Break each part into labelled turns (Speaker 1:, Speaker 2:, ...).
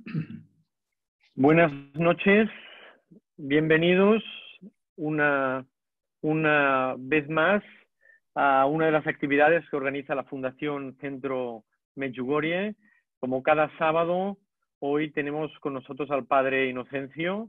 Speaker 1: Buenas noches, bienvenidos una vez más a una de las actividades que organiza la Fundación Centro Medjugorje. Como cada sábado, hoy tenemos con nosotros al Padre Inocencio,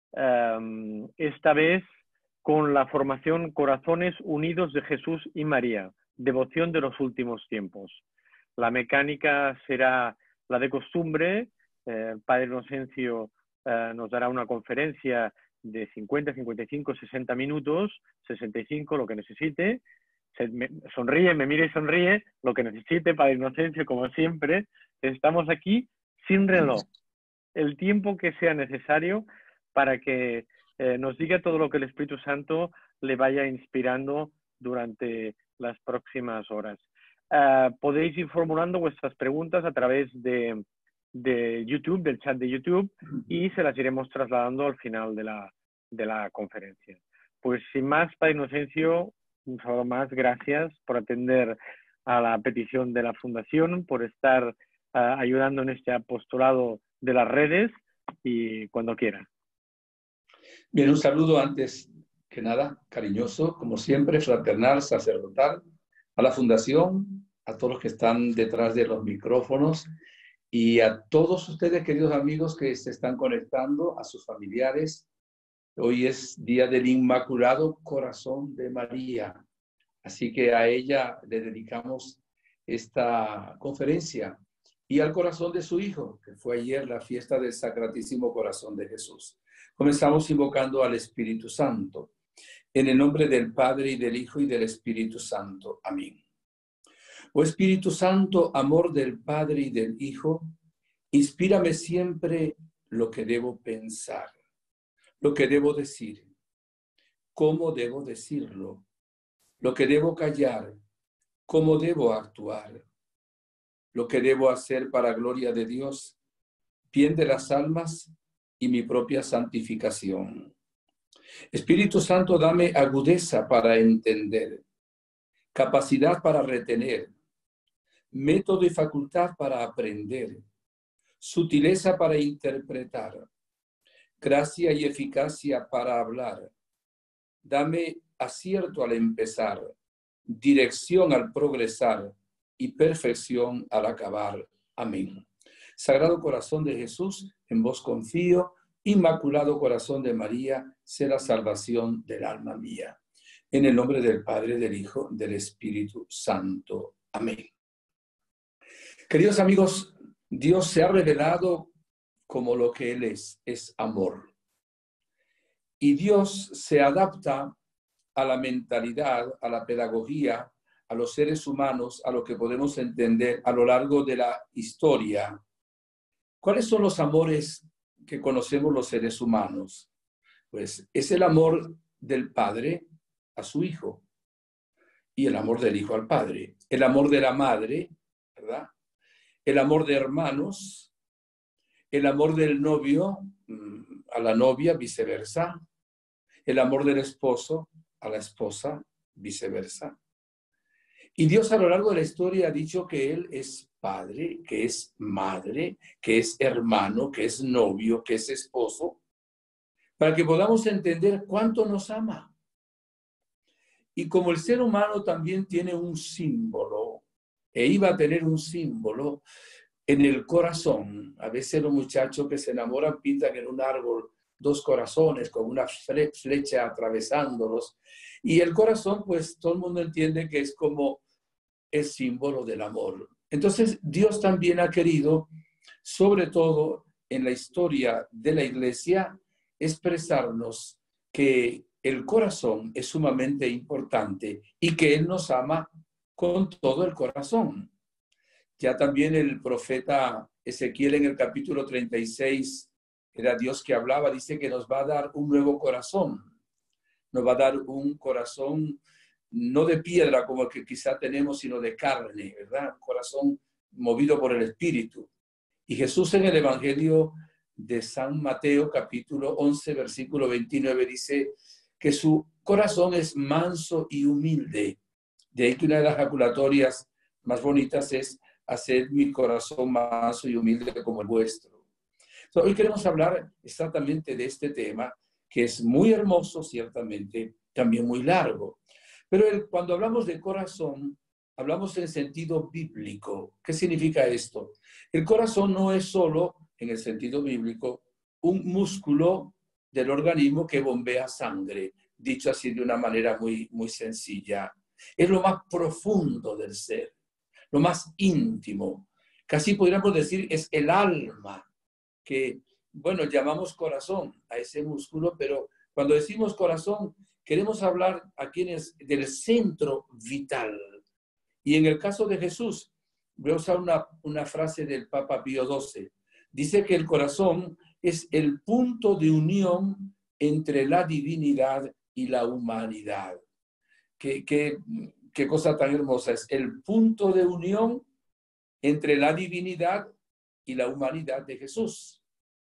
Speaker 1: esta vez con la formación Corazones Unidos de Jesús y María, devoción de los últimos tiempos. La mecánica será la de costumbre. El Padre Inocencio nos dará una conferencia de 50, 55, 60 minutos, 65, lo que necesite. Sonríe, me mira y sonríe, lo que necesite, Padre Inocencio, como siempre. Estamos aquí sin reloj, el tiempo que sea necesario para que nos diga todo lo que el Espíritu Santo le vaya inspirando durante las próximas horas. Podéis ir formulando vuestras preguntas a través de YouTube, del chat de YouTube, y se las iremos trasladando al final de la conferencia. Pues sin más, Padre Inocencio, un saludo más, gracias por atender a la petición de la Fundación, por estar ayudando en este apostolado de las redes, y cuando quiera.
Speaker 2: Bien, un saludo antes que nada, cariñoso, como siempre, fraternal, sacerdotal, a la Fundación, a todos los que están detrás de los micrófonos y a todos ustedes, queridos amigos, que se están conectando, a sus familiares. Hoy es día del Inmaculado Corazón de María, así que a ella le dedicamos esta conferencia y al corazón de su Hijo, que fue ayer la fiesta del Sacratísimo Corazón de Jesús. Comenzamos invocando al Espíritu Santo. En el nombre del Padre, y del Hijo, y del Espíritu Santo. Amén. Oh Espíritu Santo, amor del Padre y del Hijo, inspírame siempre lo que debo pensar, lo que debo decir, cómo debo decirlo, lo que debo callar, cómo debo actuar, lo que debo hacer para gloria de Dios, bien de las almas y mi propia santificación. Espíritu Santo, dame agudeza para entender, capacidad para retener, método y facultad para aprender, sutileza para interpretar, gracia y eficacia para hablar. Dame acierto al empezar, dirección al progresar y perfección al acabar. Amén. Sagrado Corazón de Jesús, en vos confío. Inmaculado Corazón de María, sé la salvación del alma mía. En el nombre del Padre, del Hijo, del Espíritu Santo. Amén. Queridos amigos, Dios se ha revelado como lo que Él es amor. Y Dios se adapta a la mentalidad, a la pedagogía, a los seres humanos, a lo que podemos entender a lo largo de la historia. ¿Cuáles son los amores que conocemos los seres humanos? Pues es el amor del Padre a su Hijo y el amor del Hijo al Padre, el amor de la madre, ¿verdad? El amor de hermanos, el amor del novio a la novia, viceversa, el amor del esposo a la esposa, viceversa. Y Dios a lo largo de la historia ha dicho que Él es padre, que es madre, que es hermano, que es novio, que es esposo, para que podamos entender cuánto nos ama. Y como el ser humano también tiene un símbolo, e iba a tener un símbolo en el corazón. A veces los muchachos que se enamoran pintan en un árbol dos corazones con una flecha atravesándolos. Y el corazón, pues todo el mundo entiende que es como el símbolo del amor. Entonces, Dios también ha querido, sobre todo en la historia de la Iglesia, expresarnos que el corazón es sumamente importante y que Él nos ama con todo el corazón. Ya también el profeta Ezequiel en el capítulo 36, era Dios que hablaba, dice que nos va a dar un nuevo corazón. Nos va a dar un corazón no de piedra como el que quizá tenemos, sino de carne, ¿verdad? Un corazón movido por el Espíritu. Y Jesús en el Evangelio de San Mateo, capítulo 11, versículo 29, dice que su corazón es manso y humilde. De ahí que una de las jaculatorias más bonitas es hacer mi corazón manso y humilde como el vuestro. Hoy queremos hablar exactamente de este tema, que es muy hermoso, ciertamente, también muy largo. Pero cuando hablamos de corazón, hablamos en sentido bíblico. ¿Qué significa esto? El corazón no es solo, en el sentido bíblico, un músculo del organismo que bombea sangre, dicho así de una manera muy, muy sencilla. Es lo más profundo del ser, lo más íntimo. Casi podríamos decir es el alma, que, bueno, llamamos corazón a ese músculo, pero cuando decimos corazón, queremos hablar aquí del centro vital. Y en el caso de Jesús, voy a usar una frase del Papa Pío XII. Dice que el corazón es el punto de unión entre la divinidad y la humanidad. Qué cosa tan hermosa. Es el punto de unión entre la divinidad y la humanidad de Jesús.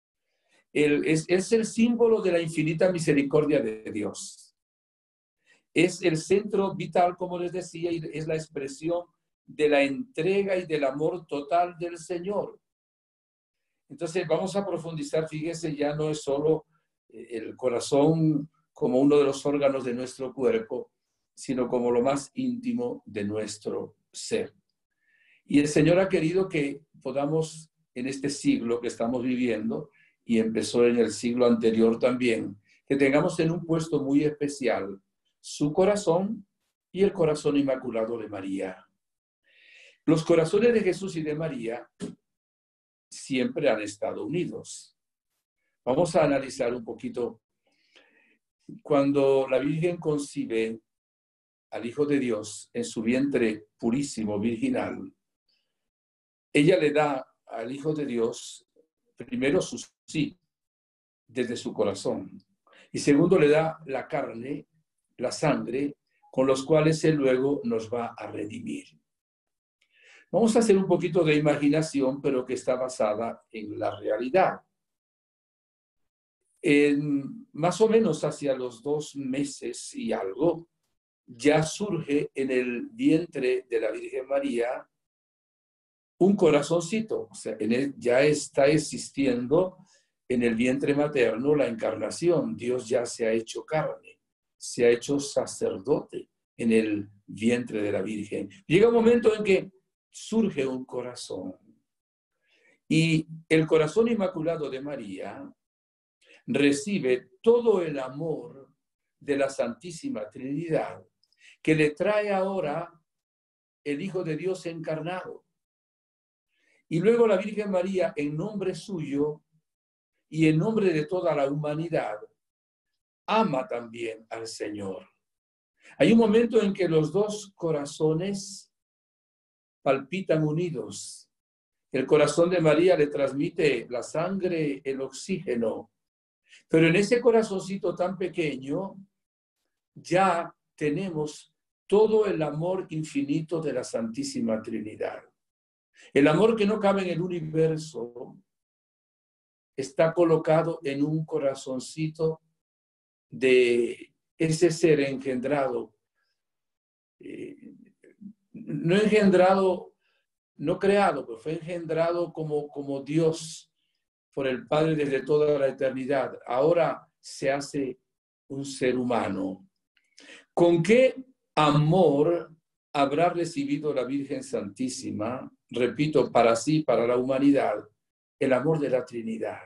Speaker 2: Es el símbolo de la infinita misericordia de Dios. Es el centro vital, como les decía, y es la expresión de la entrega y del amor total del Señor. Entonces vamos a profundizar, fíjense, ya no es solo el corazón como uno de los órganos de nuestro cuerpo, sino como lo más íntimo de nuestro ser. Y el Señor ha querido que podamos, en este siglo que estamos viviendo, y empezó en el siglo anterior también, que tengamos en un puesto muy especial su corazón y el corazón inmaculado de María. Los corazones de Jesús y de María siempre han estado unidos. Vamos a analizar un poquito. Cuando la Virgen concibe al Hijo de Dios en su vientre purísimo, virginal, ella le da al Hijo de Dios, primero su sí, desde su corazón, y segundo le da la carne, la sangre, con los cuales Él luego nos va a redimir. Vamos a hacer un poquito de imaginación, pero que está basada en la realidad. Más o menos hacia los 2 meses y algo, ya surge en el vientre de la Virgen María un corazoncito. O sea, ya está existiendo en el vientre materno la encarnación. Dios ya se ha hecho carne, se ha hecho sacerdote en el vientre de la Virgen. Llega un momento en que surge un corazón. Y el corazón inmaculado de María recibe todo el amor de la Santísima Trinidad, que le trae ahora el Hijo de Dios encarnado. Y luego la Virgen María, en nombre suyo y en nombre de toda la humanidad, ama también al Señor. Hay un momento en que los dos corazones palpitan unidos. El corazón de María le transmite la sangre, el oxígeno. Pero en ese corazoncito tan pequeño ya tenemos todo el amor infinito de la Santísima Trinidad. El amor que no cabe en el universo está colocado en un corazoncito de ese ser engendrado. No engendrado, no creado, pero fue engendrado como Dios por el Padre desde toda la eternidad. Ahora se hace un ser humano. ¿Con qué amor habrá recibido la Virgen Santísima, repito, para sí, para la humanidad, el amor de la Trinidad?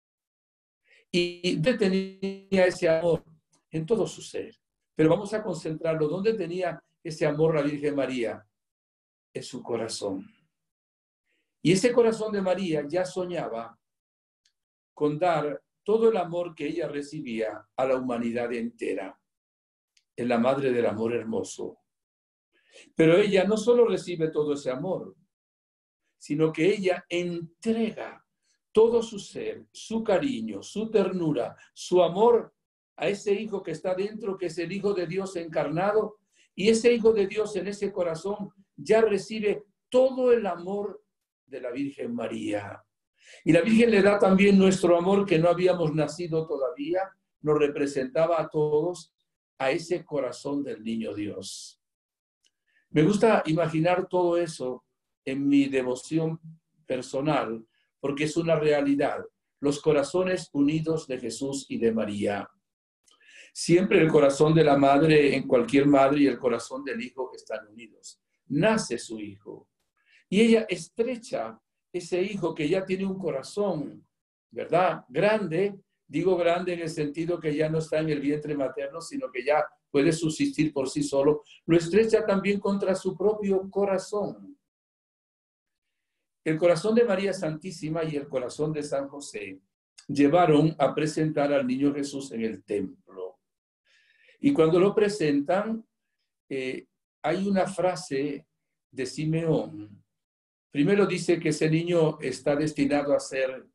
Speaker 2: ¿Y dónde tenía ese amor? En todo su ser. Pero vamos a concentrarlo. ¿Dónde tenía ese amor la Virgen María? En su corazón. Y ese corazón de María ya soñaba con dar todo el amor que ella recibía a la humanidad entera. Es la madre del amor hermoso. Pero ella no solo recibe todo ese amor, sino que ella entrega todo su ser, su cariño, su ternura, su amor a ese hijo que está dentro, que es el Hijo de Dios encarnado. Y ese Hijo de Dios en ese corazón ya recibe todo el amor de la Virgen María. Y la Virgen le da también nuestro amor, que no habíamos nacido todavía, nos representaba a todos a ese corazón del niño Dios. Me gusta imaginar todo eso en mi devoción personal, porque es una realidad. los corazones unidos de Jesús y de María. Siempre el corazón de la madre, en cualquier madre, y el corazón del hijo están unidos. Nace su hijo y ella estrecha ese hijo que ya tiene un corazón, ¿verdad? Grande, digo grande en el sentido que ya no está en el vientre materno, sino que ya puede subsistir por sí solo, lo estrecha también contra su propio corazón. El corazón de María Santísima y el corazón de San José llevaron a presentar al niño Jesús en el templo. Y cuando lo presentan, hay una frase de Simeón. Primero dice que ese niño está destinado a ser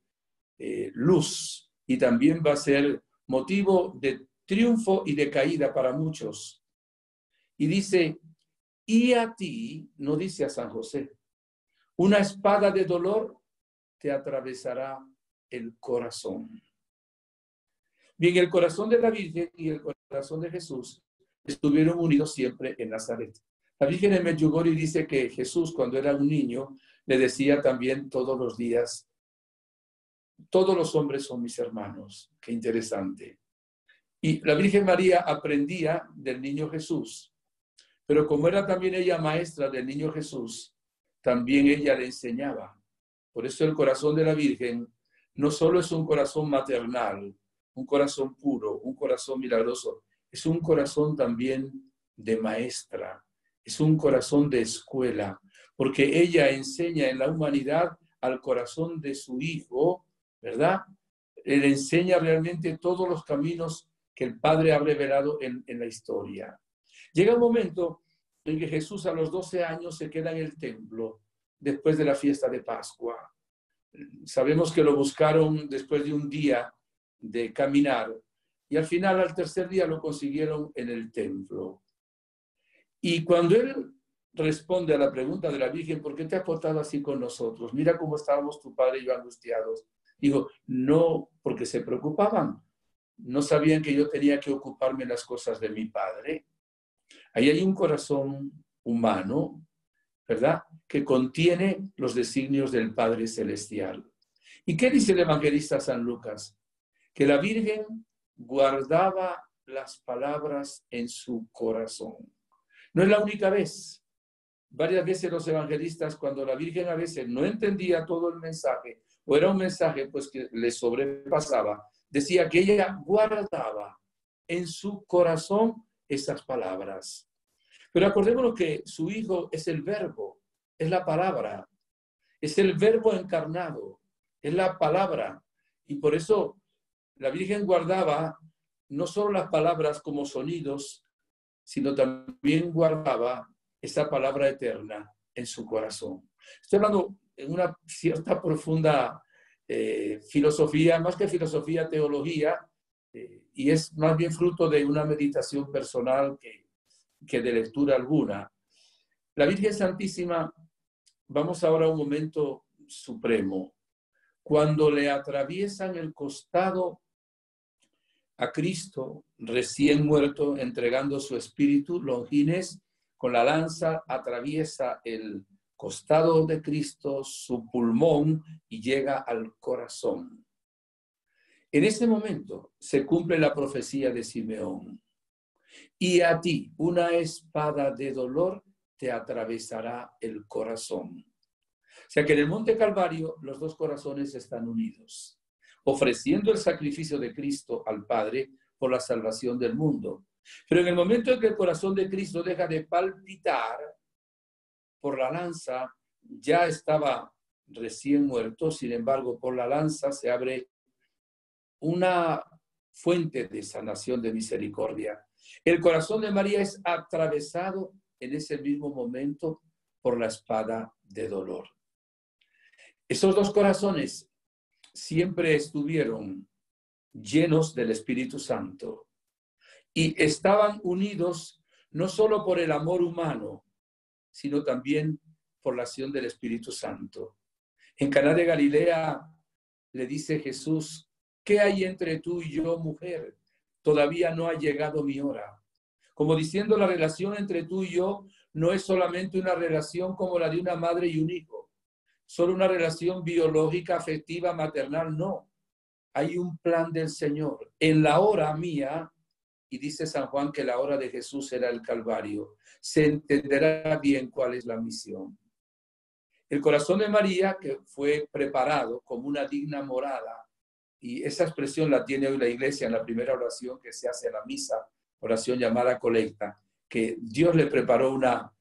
Speaker 2: luz y también va a ser motivo de triunfo y de caída para muchos. Y dice, y a ti, no dice a San José, una espada de dolor te atravesará el corazón. Bien, el corazón de la Virgen y el corazón de Jesús estuvieron unidos siempre en Nazaret. La Virgen en Medjugorje dice que Jesús, cuando era un niño, le decía también todos los días, todos los hombres son mis hermanos. Qué interesante. Y la Virgen María aprendía del niño Jesús, pero como era también ella maestra del niño Jesús, también ella le enseñaba. Por eso el corazón de la Virgen no solo es un corazón maternal, un corazón puro, un corazón milagroso, es un corazón también de maestra, es un corazón de escuela, porque ella enseña en la humanidad al corazón de su hijo, ¿verdad? Le enseña realmente todos los caminos que el Padre ha revelado en la historia. Llega un momento en que Jesús a los 12 años se queda en el templo después de la fiesta de Pascua. Sabemos que lo buscaron después de un día de caminar y al final, al tercer día, lo consiguieron en el templo. Y cuando él responde a la pregunta de la Virgen, ¿por qué te has portado así con nosotros? Mira cómo estábamos tu padre y yo angustiados. Digo, no, porque se preocupaban. No sabían que yo tenía que ocuparme de las cosas de mi padre. Ahí hay un corazón humano, ¿verdad?, que contiene los designios del Padre Celestial. ¿Y qué dice el evangelista San Lucas? Que la Virgen guardaba las palabras en su corazón. No es la única vez. Varias veces los evangelistas, cuando la Virgen a veces no entendía todo el mensaje, o era un mensaje pues que le sobrepasaba, decía que ella guardaba en su corazón esas palabras. Pero acordémonos que su hijo es el verbo, es la palabra, es el verbo encarnado, es la palabra. Y por eso la Virgen guardaba no solo las palabras como sonidos, sino también guardaba esa palabra eterna en su corazón. Estoy hablando en una cierta profunda filosofía, más que filosofía, teología, y es más bien fruto de una meditación personal que de lectura alguna. La Virgen Santísima, vamos ahora a un momento supremo, cuando le atraviesan el costado a Cristo, recién muerto, entregando su espíritu, Longines, con la lanza atraviesa el costado de Cristo, su pulmón, y llega al corazón. En ese momento se cumple la profecía de Simeón. Y a ti una espada de dolor te atravesará el corazón. O sea que en el Monte Calvario los dos corazones están unidos, ofreciendo el sacrificio de Cristo al Padre por la salvación del mundo. Pero en el momento en que el corazón de Cristo deja de palpitar por la lanza, ya estaba recién muerto, sin embargo, por la lanza se abre una fuente de sanación, de misericordia. El corazón de María es atravesado en ese mismo momento por la espada de dolor. Esos dos corazones siempre estuvieron llenos del Espíritu Santo y estaban unidos no solo por el amor humano, sino también por la acción del Espíritu Santo. En Caná de Galilea le dice Jesús, ¿qué hay entre tú y yo, mujer? Todavía no ha llegado mi hora. Como diciendo, la relación entre tú y yo no es solamente una relación como la de una madre y un hijo, solo una relación biológica, afectiva, maternal, no. hay un plan del Señor. En la hora mía, y dice San Juan que la hora de Jesús era el Calvario, se entenderá bien cuál es la misión. El corazón de María, que fue preparado como una digna morada, y esa expresión la tiene hoy la Iglesia en la primera oración que se hace en la misa, oración llamada colecta, que Dios le preparó una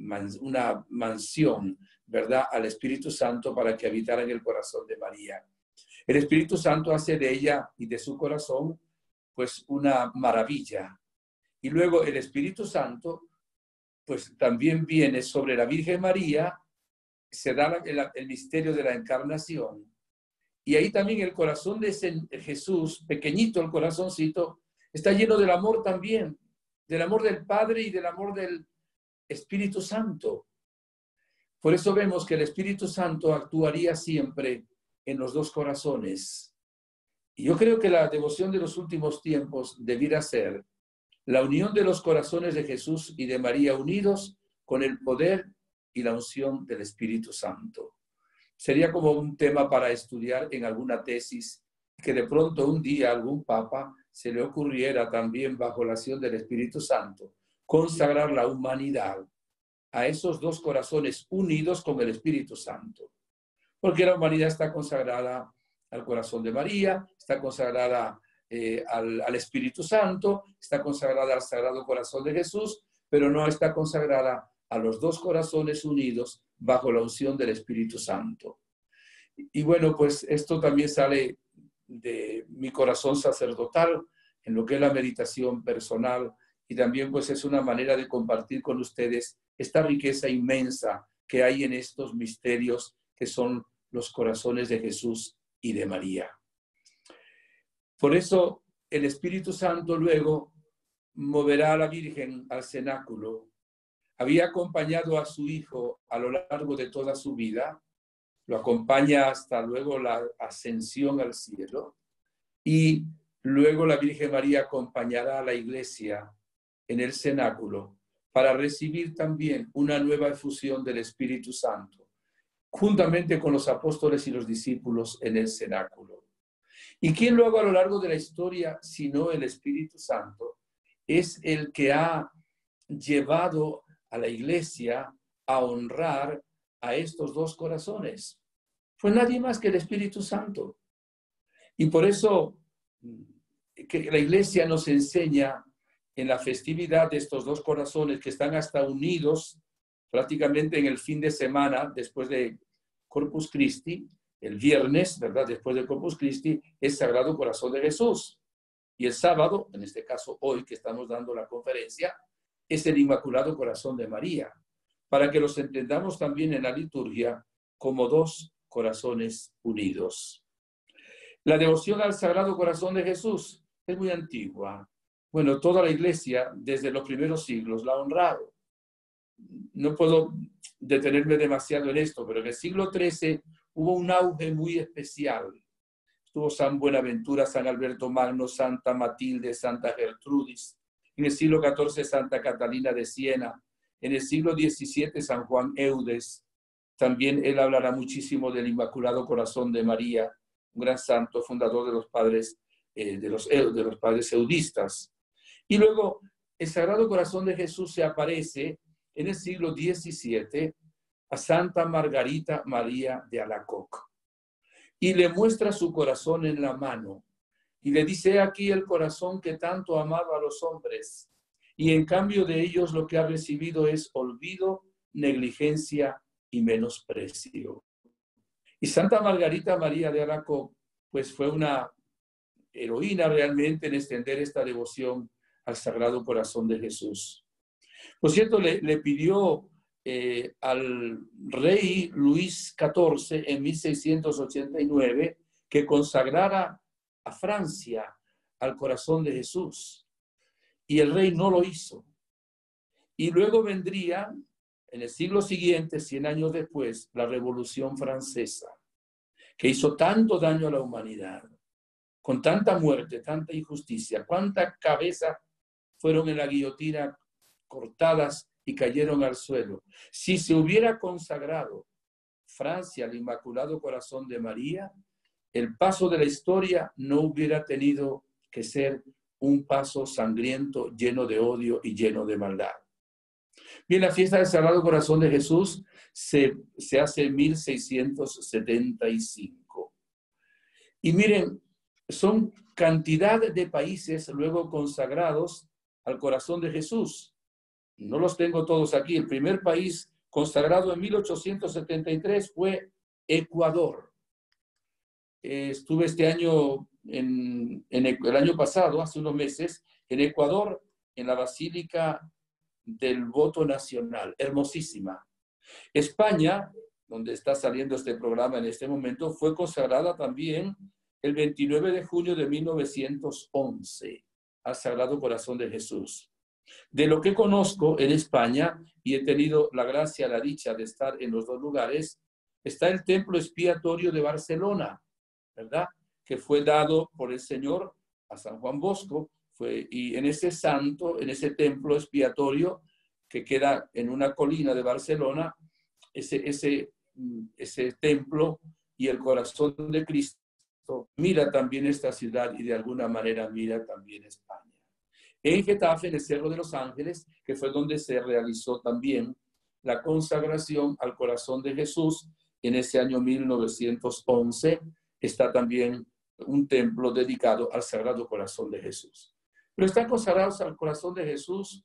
Speaker 2: mansión, ¿verdad?, al Espíritu Santo para que habitara en el corazón de María. El Espíritu Santo hace de ella y de su corazón, pues, una maravilla. Y luego el Espíritu Santo, pues, también viene sobre la Virgen María, se da el misterio de la encarnación. Y ahí también el corazón de Jesús, pequeñito el corazoncito, está lleno del amor también, del amor del Padre y del amor del Espíritu Santo. Por eso vemos que el Espíritu Santo actuaría siempre en los dos corazones. Y yo creo que la devoción de los últimos tiempos debiera ser la unión de los corazones de Jesús y de María unidos con el poder y la unción del Espíritu Santo. Sería como un tema para estudiar en alguna tesis, que de pronto un día a algún papa se le ocurriera también, bajo la acción del Espíritu Santo, consagrar la humanidad a esos dos corazones unidos con el Espíritu Santo. Porque la humanidad está consagrada al corazón de María, está consagrada al Espíritu Santo, está consagrada al Sagrado Corazón de Jesús, pero no está consagrada a los dos corazones unidos bajo la unción del Espíritu Santo. Y bueno, pues esto también sale de mi corazón sacerdotal, en lo que es la meditación personal, y también pues es una manera de compartir con ustedes esta riqueza inmensa que hay en estos misterios que son los corazones de Jesús y de María. Por eso el Espíritu Santo luego moverá a la Virgen al cenáculo. Había acompañado a su Hijo a lo largo de toda su vida, lo acompaña hasta luego la ascensión al cielo, y luego la Virgen María acompañará a la Iglesia en el cenáculo para recibir también una nueva efusión del Espíritu Santo, juntamente con los apóstoles y los discípulos en el cenáculo. ¿Y quién luego a lo largo de la historia, sino el Espíritu Santo, es el que ha llevado a la Iglesia a honrar a estos dos corazones? Fue nadie más que el Espíritu Santo. Y por eso que la Iglesia nos enseña en la festividad de estos dos corazones que están hasta unidos prácticamente en el fin de semana después de Corpus Christi, el viernes, ¿verdad?, después de Corpus Christi, es Sagrado Corazón de Jesús. Y el sábado, en este caso hoy que estamos dando la conferencia, es el Inmaculado Corazón de María, para que los entendamos también en la liturgia como dos corazones unidos. La devoción al Sagrado Corazón de Jesús es muy antigua. Bueno, toda la Iglesia desde los primeros siglos la ha honrado. No puedo detenerme demasiado en esto, pero en el siglo XIII hubo un auge muy especial. Estuvo San Buenaventura, San Alberto Magno, Santa Matilde, Santa Gertrudis. En el siglo XIV, Santa Catalina de Siena. En el siglo XVII, San Juan Eudes. También él hablará muchísimo del Inmaculado Corazón de María, un gran santo, fundador de los padres, de los padres eudistas. Y luego, el Sagrado Corazón de Jesús se aparece en el siglo XVII a Santa Margarita María de Alacoque y le muestra su corazón en la mano y le dice: aquí el corazón que tanto amaba a los hombres, y en cambio de ellos lo que ha recibido es olvido, negligencia y menosprecio. Y Santa Margarita María de Alacoque pues fue una heroína realmente en extender esta devoción al Sagrado Corazón de Jesús. Por cierto, le pidió al rey Luis XIV en 1689 que consagrara a Francia al corazón de Jesús. Y el rey no lo hizo. Y luego vendría, en el siglo siguiente, 100 años después, la Revolución Francesa, que hizo tanto daño a la humanidad, con tanta muerte, tanta injusticia, cuántas cabezas fueron en la guillotina cortadas y cayeron al suelo. Si se hubiera consagrado Francia al Inmaculado Corazón de María, el paso de la historia no hubiera tenido que ser un paso sangriento, lleno de odio y lleno de maldad. Bien, la fiesta del Sagrado Corazón de Jesús se hace en 1675. Y miren, son cantidad de países luego consagrados al corazón de Jesús. No los tengo todos aquí. El primer país consagrado en 1873 fue Ecuador. Estuve este año, el año pasado, hace unos meses, en Ecuador, en la Basílica del Voto Nacional, hermosísima. España, donde está saliendo este programa en este momento, fue consagrada también el 29 de junio de 1911 al Sagrado Corazón de Jesús. De lo que conozco en España, y he tenido la gracia, la dicha de estar en los dos lugares, está el templo expiatorio de Barcelona, ¿verdad? Que fue dado por el Señor a San Juan Bosco, y en ese santo, en ese templo expiatorio que queda en una colina de Barcelona, ese templo y el corazón de Cristo mira también esta ciudad y de alguna manera mira también España. En Getafe, en el Cerro de los Ángeles, que fue donde se realizó también la consagración al corazón de Jesús, en ese año 1911, está también un templo dedicado al Sagrado Corazón de Jesús. Pero están consagrados al corazón de Jesús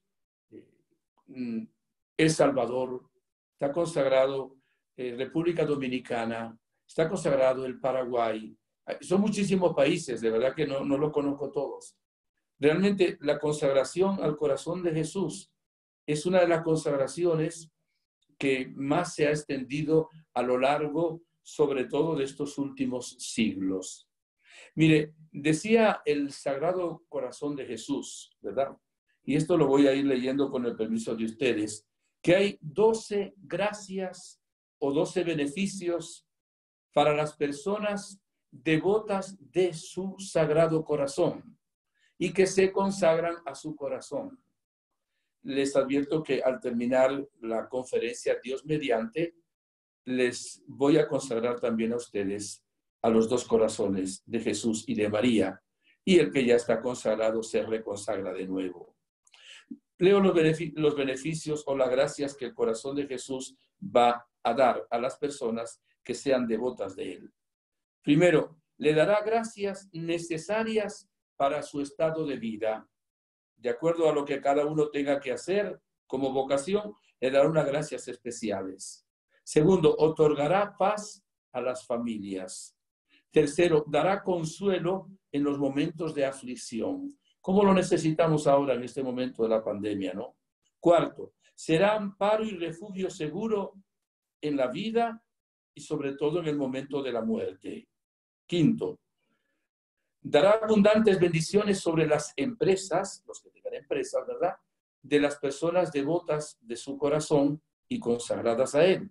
Speaker 2: El Salvador, está consagrado República Dominicana, está consagrado el Paraguay. Son muchísimos países, de verdad que no los conozco todos. Realmente la consagración al corazón de Jesús es una de las consagraciones que más se ha extendido a lo largo, sobre todo, de estos últimos siglos. Mire, decía el Sagrado Corazón de Jesús, ¿verdad? Y esto lo voy a ir leyendo con el permiso de ustedes, que hay 12 gracias o 12 beneficios para las personas devotas de su Sagrado Corazón y que se consagran a su corazón. Les advierto que al terminar la conferencia, Dios mediante, les voy a consagrar también a ustedes a los dos corazones de Jesús y de María, y el que ya está consagrado se reconsagra de nuevo. Leo los beneficios o las gracias que el corazón de Jesús va a dar a las personas que sean devotas de él. Primero, le dará gracias necesarias para su estado de vida. De acuerdo a lo que cada uno tenga que hacer como vocación, le dará unas gracias especiales. Segundo, otorgará paz a las familias. Tercero, dará consuelo en los momentos de aflicción. ¿Cómo lo necesitamos ahora en este momento de la pandemia, no? Cuarto, será amparo y refugio seguro en la vida y sobre todo en el momento de la muerte. Quinto, dará abundantes bendiciones sobre las empresas, los que tengan empresas, ¿verdad?, de las personas devotas de su corazón y consagradas a él.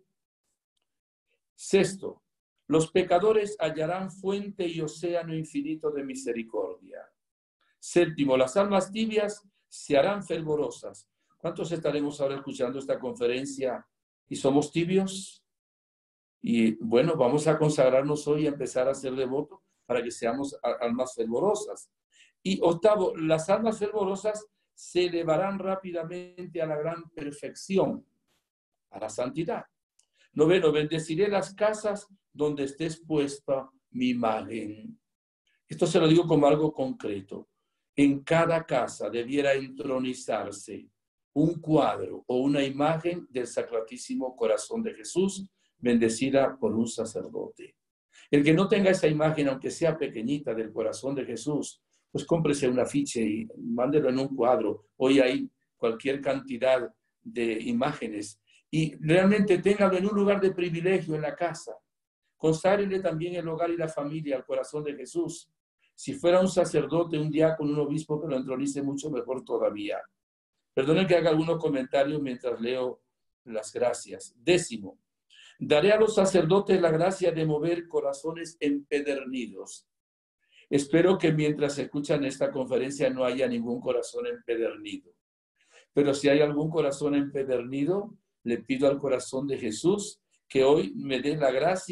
Speaker 2: Sexto, los pecadores hallarán fuente y océano infinito de misericordia. Séptimo, las almas tibias se harán fervorosas. ¿Cuántos estaremos ahora escuchando esta conferencia y somos tibios? Y bueno, vamos a consagrarnos hoy y a empezar a ser devotos para que seamos almas fervorosas. Y octavo, las almas fervorosas se elevarán rápidamente a la gran perfección, a la santidad. Noveno, bendeciré las casas donde estés puesta mi imagen. Esto se lo digo como algo concreto. En cada casa debiera entronizarse un cuadro o una imagen del Sacratísimo Corazón de Jesús, bendecida por un sacerdote. El que no tenga esa imagen, aunque sea pequeñita, del corazón de Jesús, pues cómprese un afiche y mándelo en un cuadro. Hoy hay cualquier cantidad de imágenes. Y realmente téngalo en un lugar de privilegio en la casa. Conságrele también el hogar y la familia al corazón de Jesús. Si fuera un sacerdote, un diácono, un obispo, que lo entronice mucho mejor todavía. Perdonen que haga algunos comentarios mientras leo las gracias. Décimo, daré a los sacerdotes la gracia de mover corazones empedernidos. Espero que mientras escuchan esta conferencia no haya ningún corazón empedernido. Pero si hay algún corazón empedernido, le pido al corazón de Jesús que hoy me dé la gracia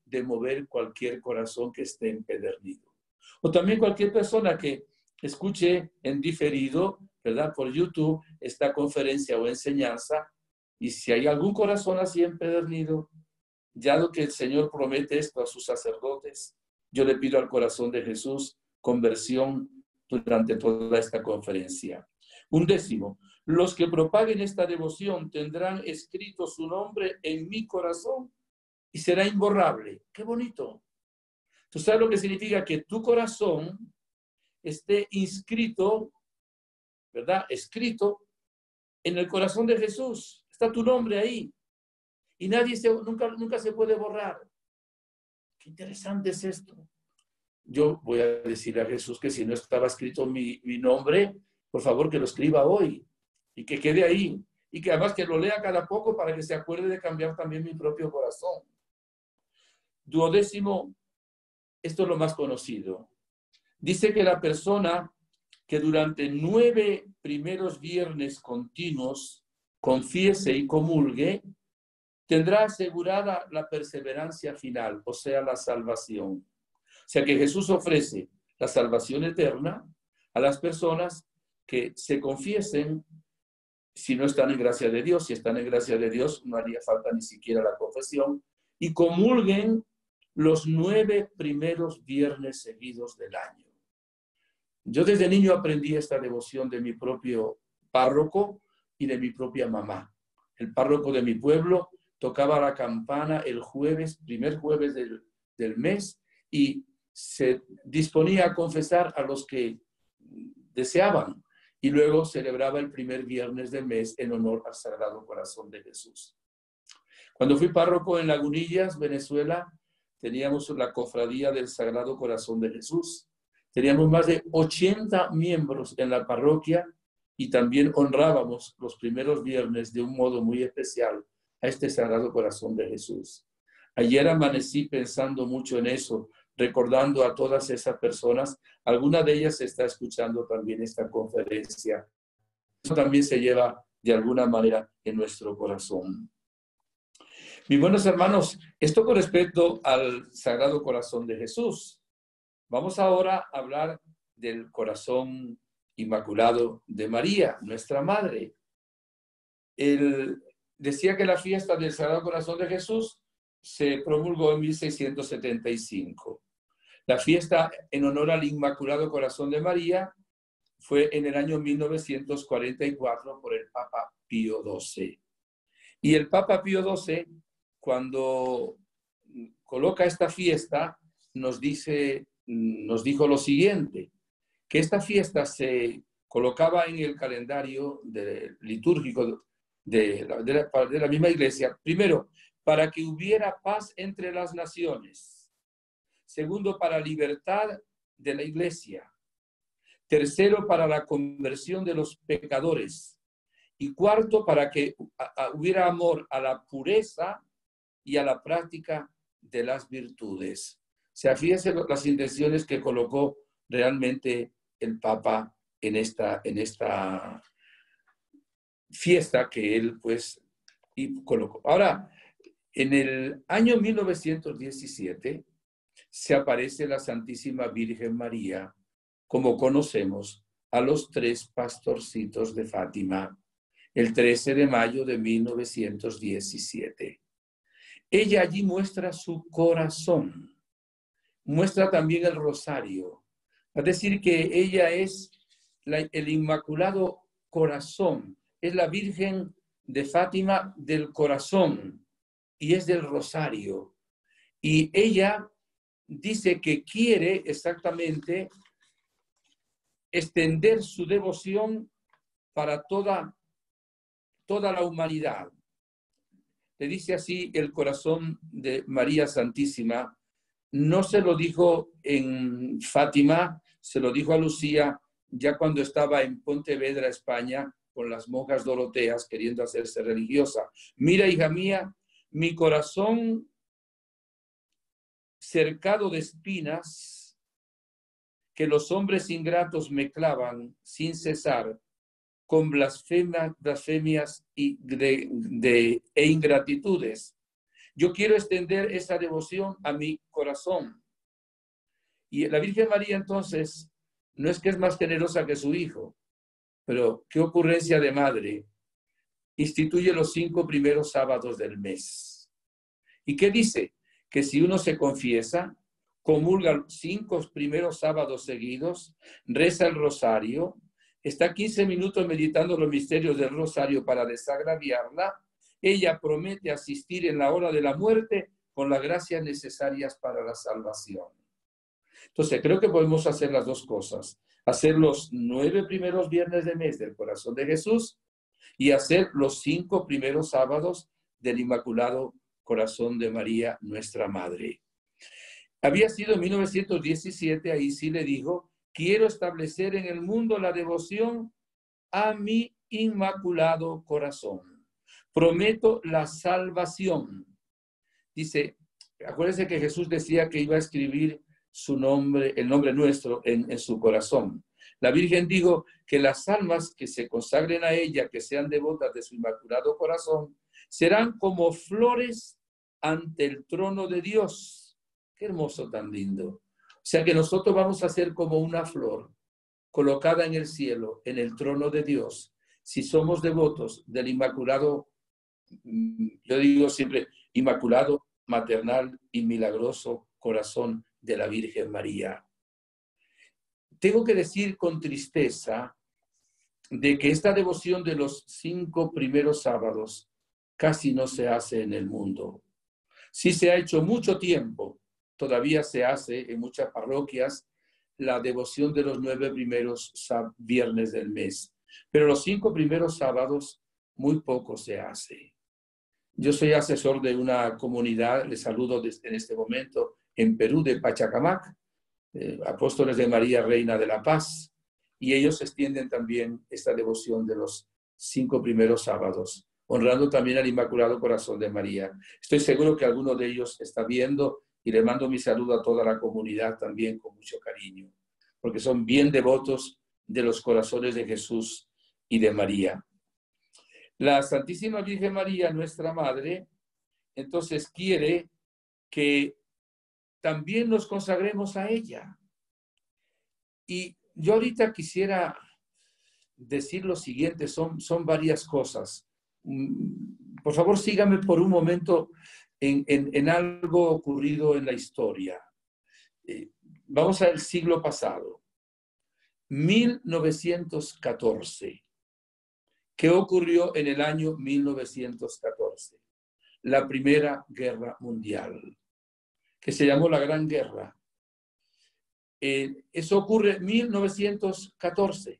Speaker 2: de mover cualquier corazón que esté empedernido. O también cualquier persona que escuche en diferido, ¿verdad?, por YouTube esta conferencia o enseñanza, y si hay algún corazón así empedernido, ya lo que el Señor promete esto a sus sacerdotes, yo le pido al corazón de Jesús conversión durante toda esta conferencia. 11, los que propaguen esta devoción tendrán escrito su nombre en mi corazón y será imborrable. ¡Qué bonito! ¿Tú sabes lo que significa? Que tu corazón esté inscrito, ¿verdad?, escrito en el corazón de Jesús. Está tu nombre ahí. Y nunca se puede borrar. Qué interesante es esto. Yo voy a decirle a Jesús que si no estaba escrito mi nombre, por favor que lo escriba hoy y que quede ahí. Y que además que lo lea cada poco para que se acuerde de cambiar también mi propio corazón. 12, esto es lo más conocido. Dice que la persona que durante 9 primeros viernes continuos confiese y comulgue, tendrá asegurada la perseverancia final, o sea, la salvación. O sea que Jesús ofrece la salvación eterna a las personas que se confiesen si no están en gracia de Dios. Si están en gracia de Dios, no haría falta ni siquiera la confesión. Y comulguen los 9 primeros viernes seguidos del año. Yo desde niño aprendí esta devoción de mi propio párroco y de mi propia mamá. El párroco de mi pueblo tocaba la campana el primer jueves del mes, y se disponía a confesar a los que deseaban. Y luego celebraba el primer viernes del mes en honor al Sagrado Corazón de Jesús. Cuando fui párroco en Lagunillas, Venezuela, teníamos la cofradía del Sagrado Corazón de Jesús. Teníamos más de 80 miembros en la parroquia y también honrábamos los primeros viernes de un modo muy especial a este Sagrado Corazón de Jesús. Ayer amanecí pensando mucho en eso, recordando a todas esas personas. Alguna de ellas está escuchando también esta conferencia. Eso también se lleva de alguna manera en nuestro corazón. Mis buenos hermanos, esto con respecto al Sagrado Corazón de Jesús. Vamos ahora a hablar del corazón inmaculado de María, nuestra madre. Decía que la fiesta del Sagrado Corazón de Jesús se promulgó en 1675. La fiesta en honor al Inmaculado Corazón de María fue en el año 1944 por el Papa Pío XII. Y el Papa Pío XII, cuando coloca esta fiesta, nos dijo lo siguiente, que esta fiesta se colocaba en el calendario litúrgico de la misma iglesia. Primero, para que hubiera paz entre las naciones. Segundo, para libertad de la iglesia. Tercero, para la conversión de los pecadores. Y cuarto, para que hubiera amor a la pureza y a la práctica de las virtudes. O sea, fíjense las intenciones que colocó realmente el Papa en esta fiesta que él pues colocó. Ahora, en el año 1917 se aparece la Santísima Virgen María, como conocemos, a los 3 pastorcitos de Fátima, el 13 de mayo de 1917. Ella allí muestra su corazón, muestra también el rosario. Es decir, que ella es el Inmaculado Corazón, es la Virgen de Fátima del corazón y es del rosario. Y ella dice que quiere exactamente extender su devoción para toda la humanidad. Le dice así el corazón de María Santísima. No se lo dijo en Fátima, se lo dijo a Lucía ya cuando estaba en Pontevedra, España, con las monjas doroteas queriendo hacerse religiosa. Mira, hija mía, mi corazón cercado de espinas que los hombres ingratos me clavan sin cesar con blasfemias e ingratitudes. Yo quiero extender esa devoción a mi corazón. Y la Virgen María entonces no es que es más generosa que su hijo, pero qué ocurrencia de madre. Instituye los 5 primeros sábados del mes. ¿Y qué dice? Que si uno se confiesa, comulga los 5 primeros sábados seguidos, reza el rosario, está 15 minutos meditando los misterios del rosario para desagraviarla, ella promete asistir en la hora de la muerte con las gracias necesarias para la salvación. Entonces, creo que podemos hacer las dos cosas. Hacer los 9 primeros viernes de mes del corazón de Jesús y hacer los 5 primeros sábados del Inmaculado Corazón de María, nuestra Madre. Había sido en 1917, ahí sí le dijo, quiero establecer en el mundo la devoción a mi Inmaculado Corazón. Prometo la salvación. Dice, acuérdense que Jesús decía que iba a escribir su nombre, el nombre nuestro en su corazón. La Virgen dijo que las almas que se consagren a ella, que sean devotas de su Inmaculado Corazón, serán como flores ante el trono de Dios. Qué hermoso, tan lindo. O sea que nosotros vamos a ser como una flor colocada en el cielo, en el trono de Dios, si somos devotos del Inmaculado, yo digo siempre, Inmaculado, maternal y milagroso corazón de la Virgen María. Tengo que decir con tristeza de que esta devoción de los 5 primeros sábados casi no se hace en el mundo. Sí se ha hecho mucho tiempo, todavía se hace en muchas parroquias la devoción de los 9 primeros viernes del mes, pero los 5 primeros sábados muy poco se hace. Yo soy asesor de una comunidad, les saludo en este momento, en Perú, de Pachacamac, Apóstoles de María, Reina de la Paz, y ellos extienden también esta devoción de los 5 primeros sábados, honrando también al Inmaculado Corazón de María. Estoy seguro que alguno de ellos está viendo y le mando mi saludo a toda la comunidad también con mucho cariño, porque son bien devotos de los corazones de Jesús y de María. La Santísima Virgen María, nuestra Madre, entonces quiere que también nos consagremos a ella. Y yo ahorita quisiera decir lo siguiente, son varias cosas. Por favor, sígame por un momento en algo ocurrido en la historia. Vamos al siglo pasado, 1914. ¿Qué ocurrió en el año 1914? La Primera Guerra Mundial, que se llamó la Gran Guerra. Eso ocurre en 1914.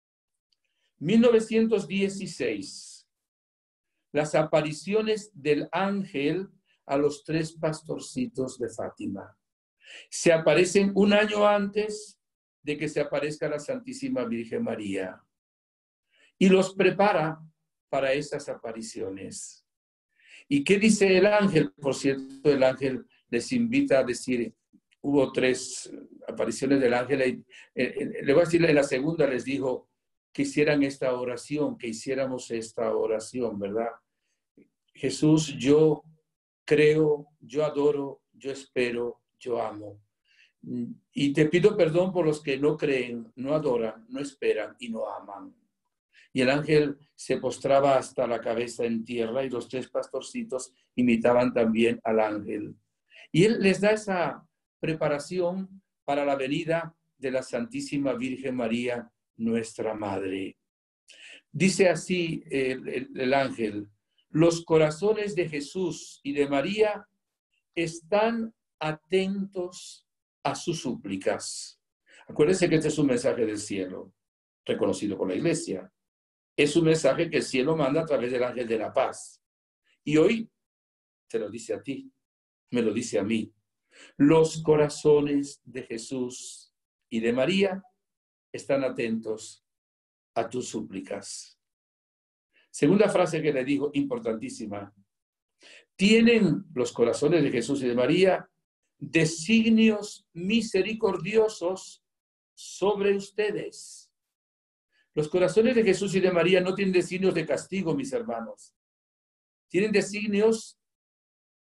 Speaker 2: 1916, las apariciones del ángel a los 3 pastorcitos de Fátima. Se aparecen un año antes de que se aparezca la Santísima Virgen María y los prepara para esas apariciones. ¿Y qué dice el ángel? Por cierto, el ángel les invita a decir, hubo 3 apariciones del ángel. Le voy a decir, en la segunda les dijo que hicieran esta oración, que hiciéramos esta oración, ¿verdad? Jesús, yo creo, yo adoro, yo espero, yo amo. Y te pido perdón por los que no creen, no adoran, no esperan y no aman. Y el ángel se postraba hasta la cabeza en tierra y los 3 pastorcitos imitaban también al ángel. Y él les da esa preparación para la venida de la Santísima Virgen María, nuestra Madre. Dice así el ángel, los corazones de Jesús y de María están atentos a sus súplicas. Acuérdense que este es un mensaje del cielo, reconocido por la Iglesia. Es un mensaje que el cielo manda a través del ángel de la paz. Y hoy te lo dice a ti, me lo dice a mí. Los corazones de Jesús y de María están atentos a tus súplicas. Segunda frase que le digo, importantísima. Tienen los corazones de Jesús y de María designios misericordiosos sobre ustedes. Los corazones de Jesús y de María no tienen designios de castigo, mis hermanos. Tienen designios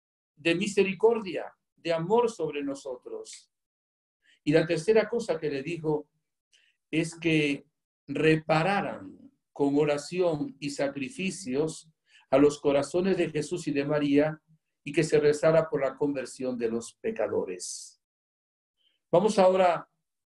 Speaker 2: de misericordia, de amor sobre nosotros. Y la tercera cosa que le dijo es que repararan con oración y sacrificios a los corazones de Jesús y de María y que se rezara por la conversión de los pecadores. Vamos ahora a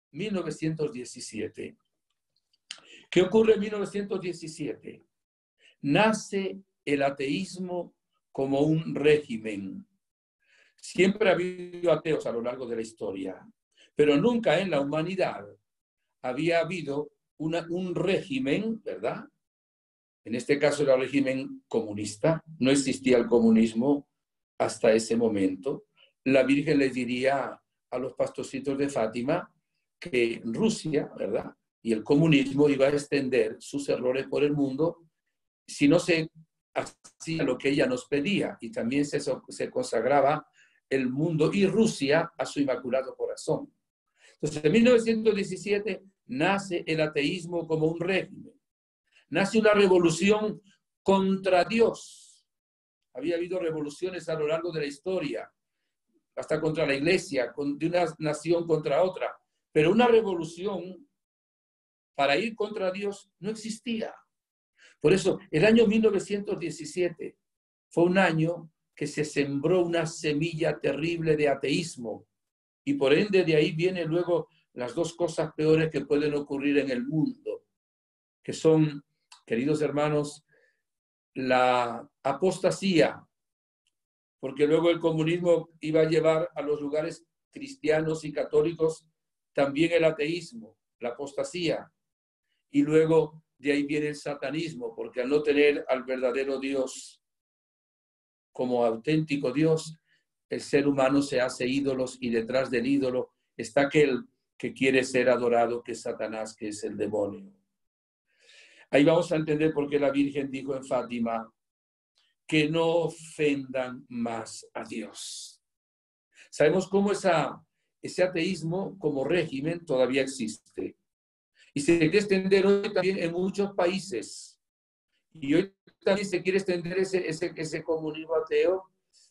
Speaker 2: 1917. ¿Qué ocurre en 1917? Nace el ateísmo como un régimen. Siempre ha habido ateos a lo largo de la historia, pero nunca en la humanidad había habido un régimen, ¿verdad? En este caso era el régimen comunista. No existía el comunismo hasta ese momento. La Virgen les diría a los pastorcitos de Fátima que Rusia, ¿verdad?, y el comunismo iba a extender sus errores por el mundo si no se hacía lo que ella nos pedía, y también se consagraba el mundo y Rusia a su Inmaculado Corazón. Entonces, en 1917 nace el ateísmo como un régimen. Nace una revolución contra Dios. Había habido revoluciones a lo largo de la historia, hasta contra la iglesia, de una nación contra otra. Pero una revolución para ir contra Dios no existía. Por eso, el año 1917 fue un año que se sembró una semilla terrible de ateísmo. Y por ende de ahí vienen luego las dos cosas peores que pueden ocurrir en el mundo, que son, queridos hermanos, la apostasía, porque luego el comunismo iba a llevar a los lugares cristianos y católicos también el ateísmo, la apostasía, y luego de ahí viene el satanismo, porque al no tener al verdadero Dios como auténtico Dios, el ser humano se hace ídolos y detrás del ídolo está aquel que quiere ser adorado, que es Satanás, que es el demonio. Ahí vamos a entender por qué la Virgen dijo en Fátima que no ofendan más a Dios. Sabemos cómo ese ateísmo como régimen todavía existe. Y se quiere extender hoy también en muchos países. Y hoy también se quiere extender ese comunismo ateo.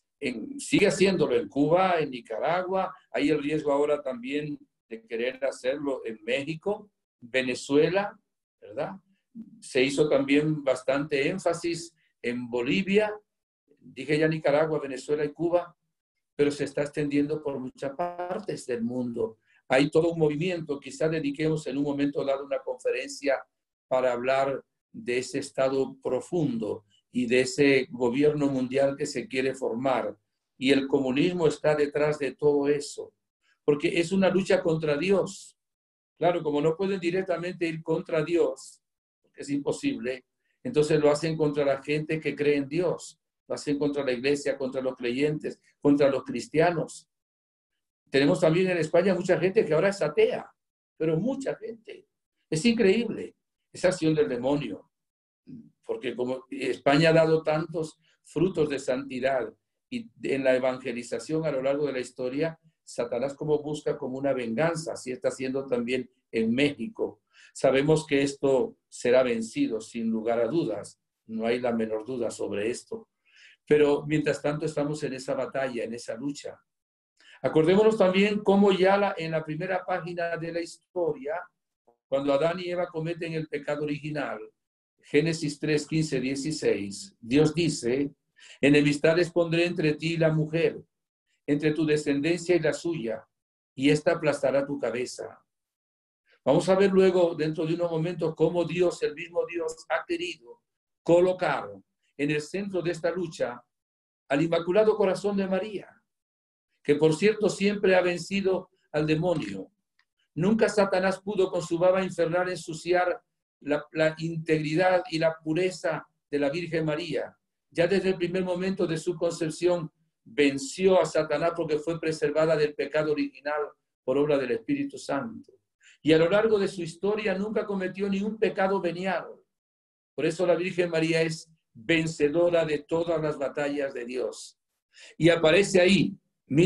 Speaker 2: Sigue haciéndolo en Cuba, en Nicaragua. Hay el riesgo ahora también de querer hacerlo en México, Venezuela, ¿verdad? Se hizo también bastante énfasis en Bolivia. Dije ya Nicaragua, Venezuela y Cuba, pero se está extendiendo por muchas partes del mundo. Hay todo un movimiento, quizás dediquemos en un momento dado una conferencia para hablar de ese estado profundo y de ese gobierno mundial que se quiere formar. Y el comunismo está detrás de todo eso, porque es una lucha contra Dios. Claro, como no pueden directamente ir contra Dios, porque es imposible, entonces lo hacen contra la gente que cree en Dios, lo hacen contra la iglesia, contra los creyentes, contra los cristianos. Tenemos también en España mucha gente que ahora es atea, pero mucha gente. Es increíble esa acción del demonio, porque como España ha dado tantos frutos de santidad y en la evangelización a lo largo de la historia, Satanás como busca como una venganza, así está haciendo también en México. Sabemos que esto será vencido sin lugar a dudas, no hay la menor duda sobre esto. Pero mientras tanto estamos en esa batalla, en esa lucha. Acordémonos también cómo ya en la primera página de la historia, cuando Adán y Eva cometen el pecado original, Génesis 3, 15, 16, Dios dice, enemistades pondré entre ti y la mujer, entre tu descendencia y la suya, y ésta aplastará tu cabeza. Vamos a ver luego, dentro de unos momentos, cómo Dios, el mismo Dios, ha querido colocar en el centro de esta lucha al Inmaculado Corazón de María, que por cierto siempre ha vencido al demonio. Nunca Satanás pudo con su baba infernal ensuciar la integridad y la pureza de la Virgen María. Ya desde el primer momento de su concepción venció a Satanás porque fue preservada del pecado original por obra del Espíritu Santo. Y a lo largo de su historia nunca cometió ningún pecado venial. Por eso la Virgen María es vencedora de todas las batallas de Dios. Y aparece ahí,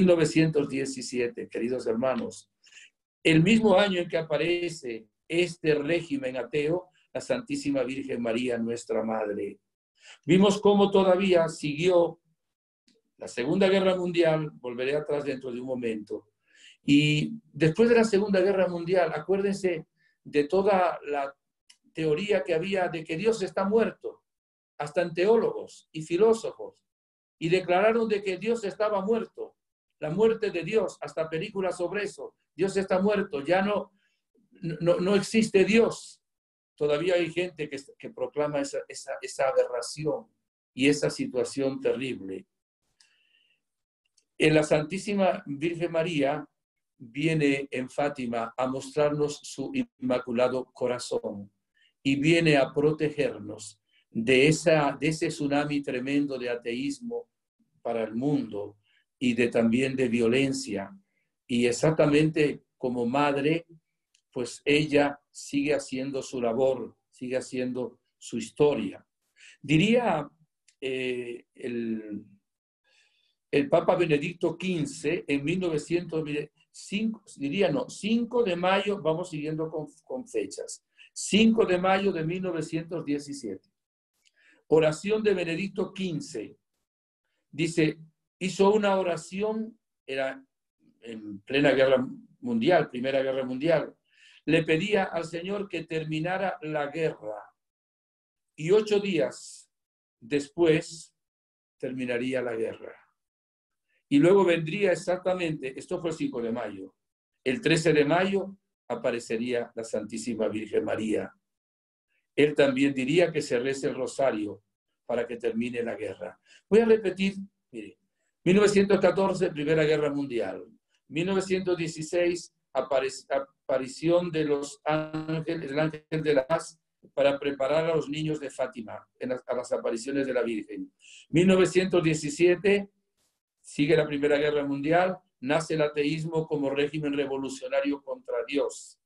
Speaker 2: 1917, queridos hermanos, el mismo año en que aparece este régimen ateo, la Santísima Virgen María, nuestra Madre. Vimos cómo todavía siguió la Segunda Guerra Mundial, volveré atrás dentro de un momento, y después de la Segunda Guerra Mundial, acuérdense de toda la teoría que había de que Dios está muerto, hasta en teólogos y filósofos, y declararon de que Dios estaba muerto, la muerte de Dios, hasta películas sobre eso, Dios está muerto, ya no existe Dios. Todavía hay gente que proclama esa aberración y esa situación terrible. En la Santísima Virgen María viene en Fátima a mostrarnos su inmaculado corazón y viene a protegernos de ese tsunami tremendo de ateísmo para el mundo y también de violencia. Y exactamente como madre, pues ella sigue haciendo su labor, sigue haciendo su historia. Diría el Papa Benedicto XV en 5 de mayo, vamos siguiendo con fechas, 5 de mayo de 1917. Oración de Benedicto XV. Dice, hizo una oración, era en plena guerra mundial, Primera Guerra Mundial. Le pedía al Señor que terminara la guerra y 8 días después terminaría la guerra. Y luego vendría exactamente, esto fue el 5 de mayo, el 13 de mayo aparecería la Santísima Virgen María. Él también diría que se rece el rosario para que termine la guerra. Voy a repetir, mire, 1914, Primera Guerra Mundial. 1916, aparición de los ángeles, el ángel de la paz para preparar a los niños de Fátima, a las apariciones de la Virgen. 1917, sigue la Primera Guerra Mundial, nace el ateísmo como régimen revolucionario contra Dios.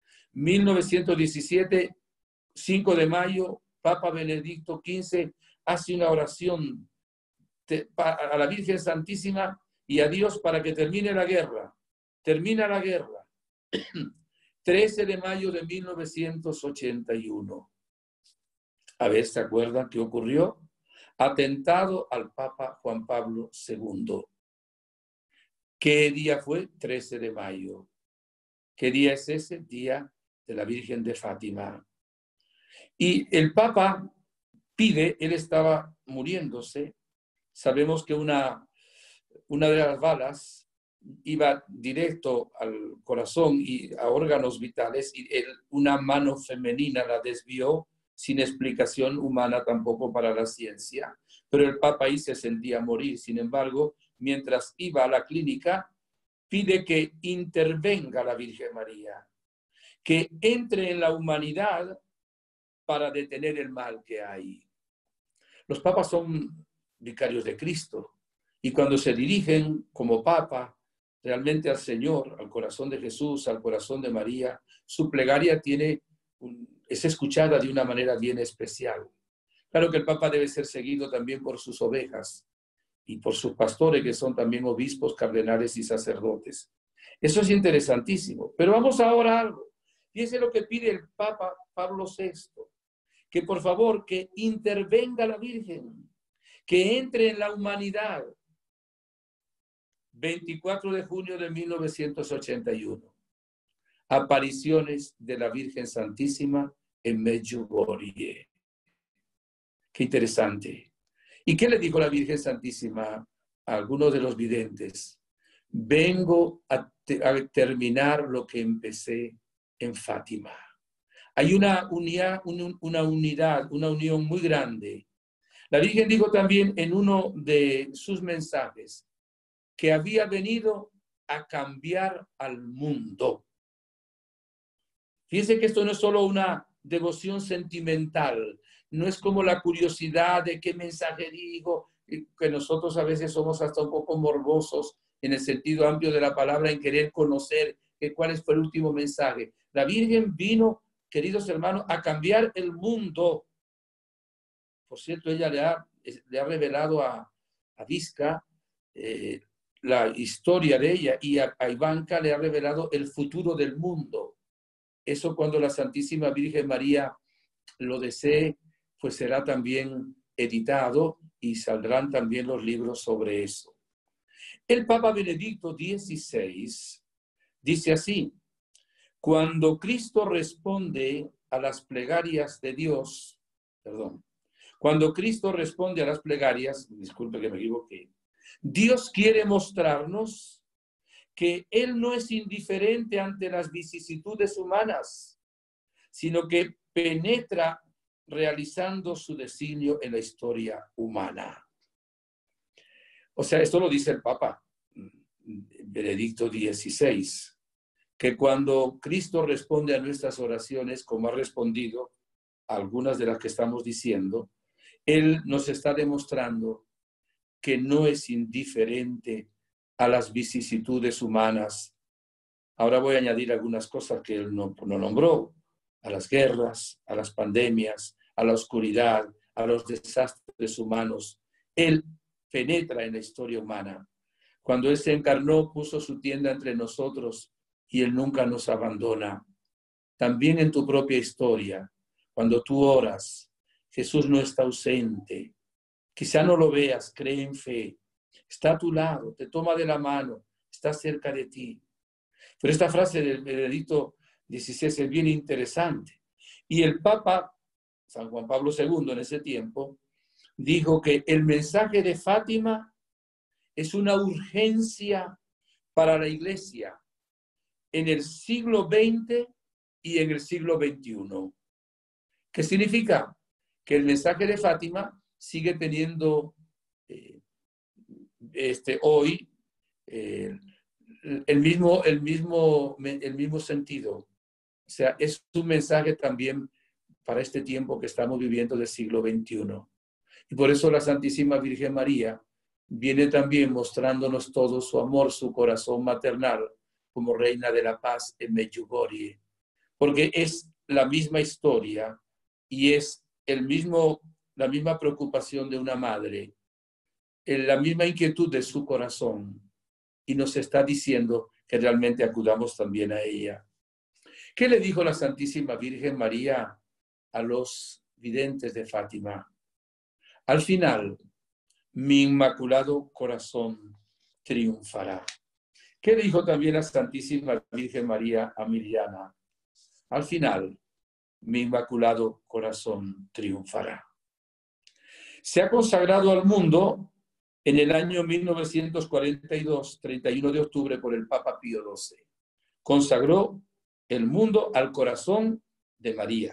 Speaker 2: 1917, 5 de mayo, Papa Benedicto XV hace una oración a la Virgen Santísima y a Dios para que termine la guerra. Termina la guerra. 13 de mayo de 1981. A ver, ¿se acuerdan qué ocurrió? Atentado al Papa Juan Pablo II. ¿Qué día fue? 13 de mayo. ¿Qué día es ese? Día de la Virgen de Fátima. Y el Papa pide, él estaba muriéndose. Sabemos que una de las balas iba directo al corazón y a órganos vitales y una mano femenina la desvió sin explicación humana tampoco para la ciencia. Pero el Papa ahí se sentía morir. Sin embargo, mientras iba a la clínica, pide que intervenga la Virgen María, que entre en la humanidad para detener el mal que hay. Los papas son vicarios de Cristo y cuando se dirigen como papa realmente al Señor, al corazón de Jesús, al corazón de María, su plegaria es escuchada de una manera bien especial. Claro que el papa debe ser seguido también por sus ovejas y por sus pastores, que son también obispos, cardenales y sacerdotes. Eso es interesantísimo. Pero vamos ahora a algo. Fíjense lo que pide el Papa Pablo VI. Que por favor, que intervenga la Virgen, que entre en la humanidad. 24 de junio de 1981. Apariciones de la Virgen Santísima en Medjugorje. Qué interesante. ¿Y qué le dijo la Virgen Santísima a algunos de los videntes? Vengo a terminar lo que empecé en Fátima. Hay una unidad, una unión muy grande. La Virgen dijo también en uno de sus mensajes que había venido a cambiar al mundo. Fíjense que esto no es solo una devoción sentimental, no es como la curiosidad de qué mensaje digo, que nosotros a veces somos hasta un poco morbosos en el sentido amplio de la palabra, en querer conocer cuál fue el último mensaje. La Virgen vino, queridos hermanos, a cambiar el mundo. Por cierto, ella le ha revelado a Vizca la historia de ella y a Ivanka le ha revelado el futuro del mundo. Eso cuando la Santísima Virgen María lo desee, pues será también editado y saldrán también los libros sobre eso. El Papa Benedicto XVI dice así: cuando Cristo responde a las plegarias de Dios, cuando Cristo responde a las plegarias, disculpe que me equivoqué, Dios quiere mostrarnos que Él no es indiferente ante las vicisitudes humanas, sino que penetra realizando su designio en la historia humana. O sea, esto lo dice el Papa Benedicto XVI, que cuando Cristo responde a nuestras oraciones, como ha respondido a algunas de las que estamos diciendo, Él nos está demostrando que no es indiferente a las vicisitudes humanas. Ahora voy a añadir algunas cosas que Él no nombró: a las guerras, a las pandemias, a la oscuridad, a los desastres humanos. Él penetra en la historia humana. Cuando Él se encarnó, puso su tienda entre nosotros y Él nunca nos abandona. También en tu propia historia, cuando tú oras, Jesús no está ausente. Quizá no lo veas, cree en fe. Está a tu lado, te toma de la mano, está cerca de ti. Pero esta frase del Benedicto XVI es bien interesante. Y el Papa, San Juan Pablo II, en ese tiempo, dijo que el mensaje de Fátima es una urgencia para la Iglesia en el siglo XX y en el siglo XXI. ¿Qué significa? Que el mensaje de Fátima sigue teniendo hoy el mismo sentido. O sea, es un mensaje también para este tiempo que estamos viviendo del siglo XXI. Y por eso la Santísima Virgen María viene también mostrándonos todo su amor, su corazón maternal, como Reina de la Paz en Medjugorje. Porque es la misma historia y es la misma preocupación de una madre, la misma inquietud de su corazón. Y nos está diciendo que realmente acudamos también a ella. ¿Qué le dijo la Santísima Virgen María a los videntes de Fátima? Al final, mi inmaculado corazón triunfará. ¿Qué dijo también la Santísima Virgen María a Miriana? Al final, mi inmaculado corazón triunfará. Se ha consagrado al mundo en el año 1942, 31 de octubre, por el Papa Pío XII. Consagró el mundo al corazón de María.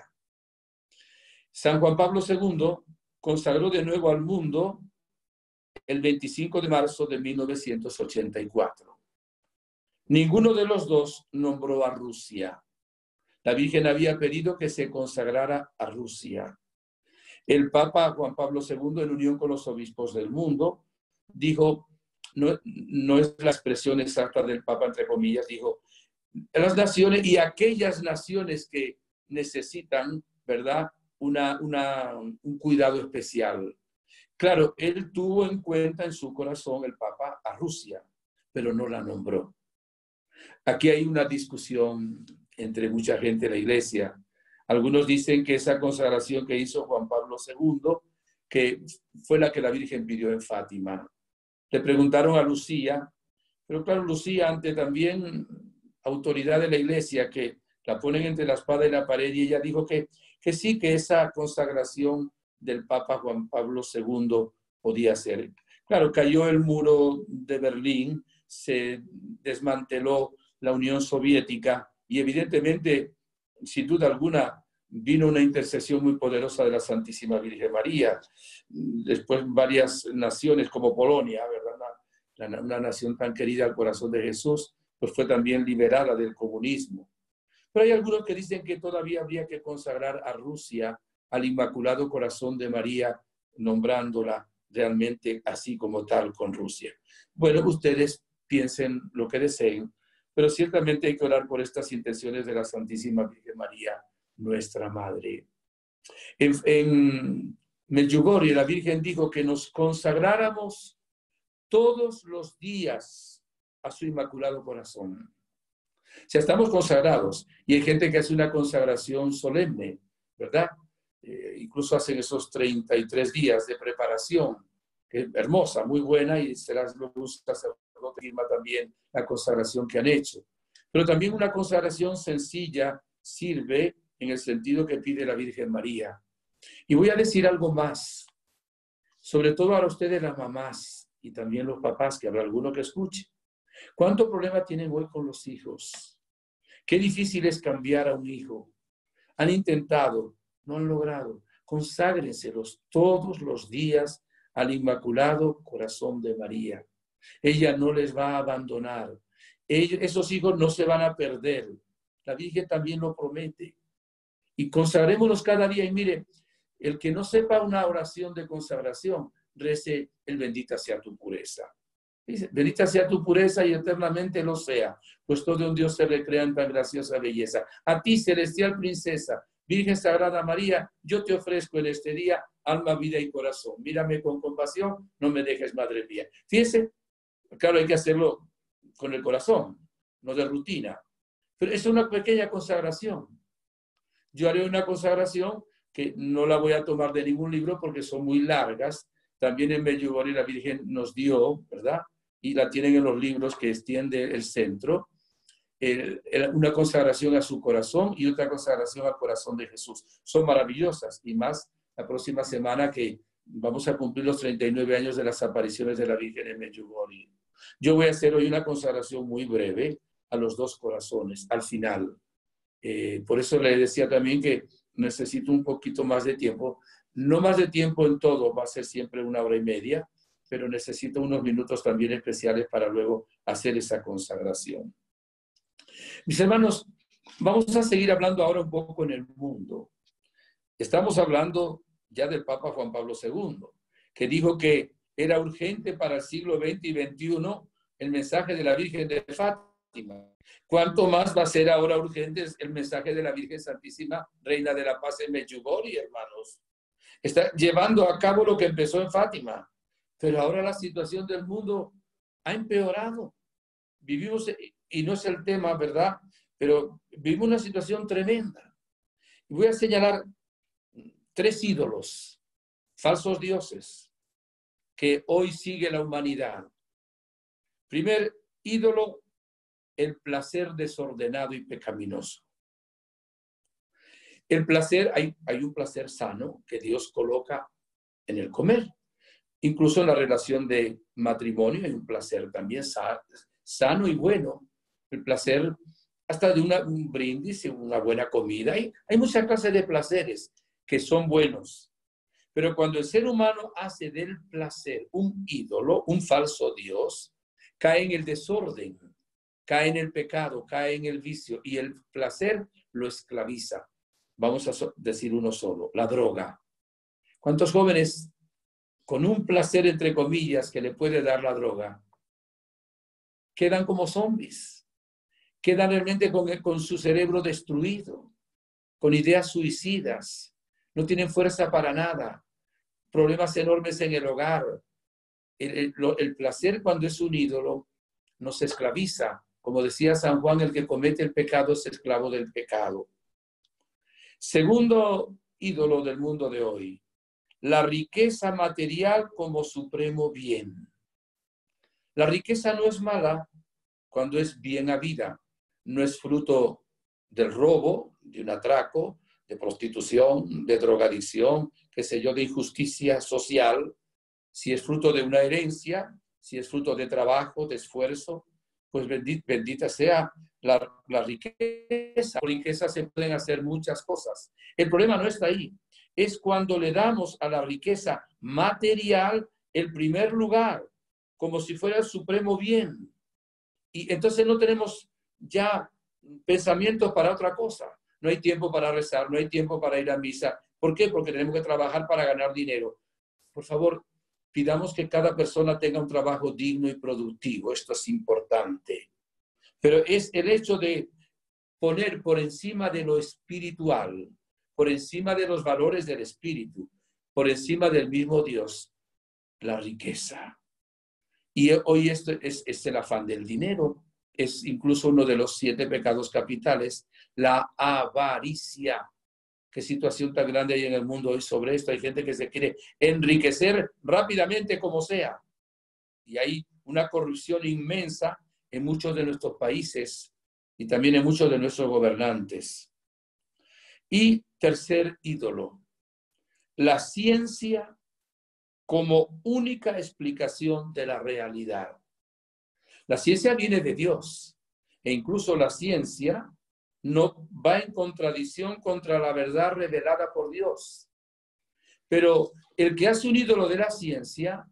Speaker 2: San Juan Pablo II consagró de nuevo al mundo el 25 de marzo de 1984. Ninguno de los dos nombró a Rusia. La Virgen había pedido que se consagrara a Rusia. El Papa Juan Pablo II, en unión con los obispos del mundo, dijo, no es la expresión exacta del Papa, entre comillas, dijo, las naciones y aquellas naciones que necesitan, ¿verdad?, un cuidado especial. Claro, él tuvo en cuenta en su corazón, el Papa, a Rusia, pero no la nombró. Aquí hay una discusión entre mucha gente de la Iglesia. Algunos dicen que esa consagración que hizo Juan Pablo II, que fue la que la Virgen pidió en Fátima. Le preguntaron a Lucía, pero claro, Lucía, ante también autoridad de la Iglesia, que la ponen entre la espada y la pared, y ella dijo que sí, que esa consagración del Papa Juan Pablo II podía ser. Claro, cayó el muro de Berlín, se desmanteló la Unión Soviética y evidentemente, sin duda alguna, vino una intercesión muy poderosa de la Santísima Virgen María. Después varias naciones como Polonia, ¿verdad? Una nación tan querida al corazón de Jesús, pues fue también liberada del comunismo. Pero hay algunos que dicen que todavía habría que consagrar a Rusia al Inmaculado Corazón de María, nombrándola realmente así como tal con Rusia. Bueno, ustedes piensen lo que deseen, pero ciertamente hay que orar por estas intenciones de la Santísima Virgen María, nuestra Madre. En Medjugorje, la Virgen dijo que nos consagráramos todos los días a su Inmaculado Corazón. O sea, estamos consagrados y hay gente que hace una consagración solemne, ¿verdad? Incluso hacen esos 33 días de preparación que es hermosa, muy buena, y será un sacerdote firma también la consagración que han hecho. Pero también una consagración sencilla sirve en el sentido que pide la Virgen María. Y voy a decir algo más, sobre todo a ustedes las mamás y también los papás, que habrá alguno que escuche. ¿Cuánto problema tienen hoy con los hijos? Qué difícil es cambiar a un hijo. Han intentado, no han logrado. Conságrenselos todos los días al Inmaculado Corazón de María. Ella no les va a abandonar. Esos hijos no se van a perder. La Virgen también lo promete. Y consagrémonos cada día. Y mire, el que no sepa una oración de consagración, rece el bendita sea tu pureza. Dice, bendita sea tu pureza y eternamente lo sea, pues todo un Dios se recrea en tan graciosa belleza. A ti, celestial princesa, Virgen Sagrada María, yo te ofrezco en este día alma, vida y corazón. Mírame con compasión, no me dejes, madre mía. Fíjense, claro, hay que hacerlo con el corazón, no de rutina. Pero es una pequeña consagración. Yo haré una consagración que no la voy a tomar de ningún libro porque son muy largas. También en Medjugorje la Virgen nos dio, ¿verdad? Y la tienen en los libros que extiende el centro. Una consagración a su corazón y otra consagración al corazón de Jesús. Son maravillosas, y más la próxima semana que vamos a cumplir los 39 años de las apariciones de la Virgen en Medjugorje. Yo voy a hacer hoy una consagración muy breve a los dos corazones, al final. Por eso le decía también que necesito un poquito más de tiempo. No más de tiempo en todo, va a ser siempre 1 hora y media, pero necesito unos minutos también especiales para luego hacer esa consagración. Mis hermanos, vamos a seguir hablando ahora un poco en el mundo. Estamos hablando ya del Papa Juan Pablo II, que dijo que era urgente para el siglo XX y XXI el mensaje de la Virgen de Fátima. ¿Cuánto más va a ser ahora urgente el mensaje de la Virgen Santísima, Reina de la Paz en Medjugorje, hermanos? Está llevando a cabo lo que empezó en Fátima, pero ahora la situación del mundo ha empeorado. Vivimos, y no es el tema, ¿verdad? Pero vivimos una situación tremenda. Y voy a señalar 3 ídolos, falsos dioses, que hoy sigue la humanidad. Primer ídolo, el placer desordenado y pecaminoso. El placer, hay un placer sano que Dios coloca en el comer. Incluso en la relación de matrimonio hay un placer también sano y bueno. El placer hasta de un brindis, una buena comida. Hay muchas clases de placeres que son buenos. Pero cuando el ser humano hace del placer un ídolo, un falso Dios, cae en el desorden, cae en el pecado, cae en el vicio, y el placer lo esclaviza. Vamos a decir uno solo, la droga. ¿Cuántos jóvenes con un placer, entre comillas, que le puede dar la droga, quedan como zombies? Quedan realmente con su cerebro destruido, con ideas suicidas, no tienen fuerza para nada, problemas enormes en el hogar. El placer, cuando es un ídolo, nos esclaviza. Como decía San Juan, el que comete el pecado es esclavo del pecado. Segundo ídolo del mundo de hoy, la riqueza material como supremo bien. La riqueza no es mala cuando es bien habida, no es fruto del robo, de un atraco, de prostitución, de drogadicción, qué sé yo, de injusticia social. Si es fruto de una herencia, si es fruto de trabajo, de esfuerzo, pues bendita sea la riqueza. Con riqueza se pueden hacer muchas cosas. El problema no está ahí. Es cuando le damos a la riqueza material el primer lugar, como si fuera el supremo bien. Y entonces no tenemos ya pensamientos para otra cosa. No hay tiempo para rezar, no hay tiempo para ir a misa. ¿Por qué? Porque tenemos que trabajar para ganar dinero. Por favor, pidamos que cada persona tenga un trabajo digno y productivo. Esto es importante. Pero es el hecho de poner por encima de lo espiritual, por encima de los valores del espíritu, por encima del mismo Dios, la riqueza. Y hoy esto es el afán del dinero. Es incluso uno de los 7 pecados capitales, la avaricia, qué situación tan grande hay en el mundo hoy sobre esto. Hay gente que se quiere enriquecer rápidamente como sea. Y hay una corrupción inmensa en muchos de nuestros países y también en muchos de nuestros gobernantes. Y tercer ídolo, la ciencia como única explicación de la realidad. La ciencia viene de Dios e incluso la ciencia no va en contradicción contra la verdad revelada por Dios. Pero el que hace un ídolo de la ciencia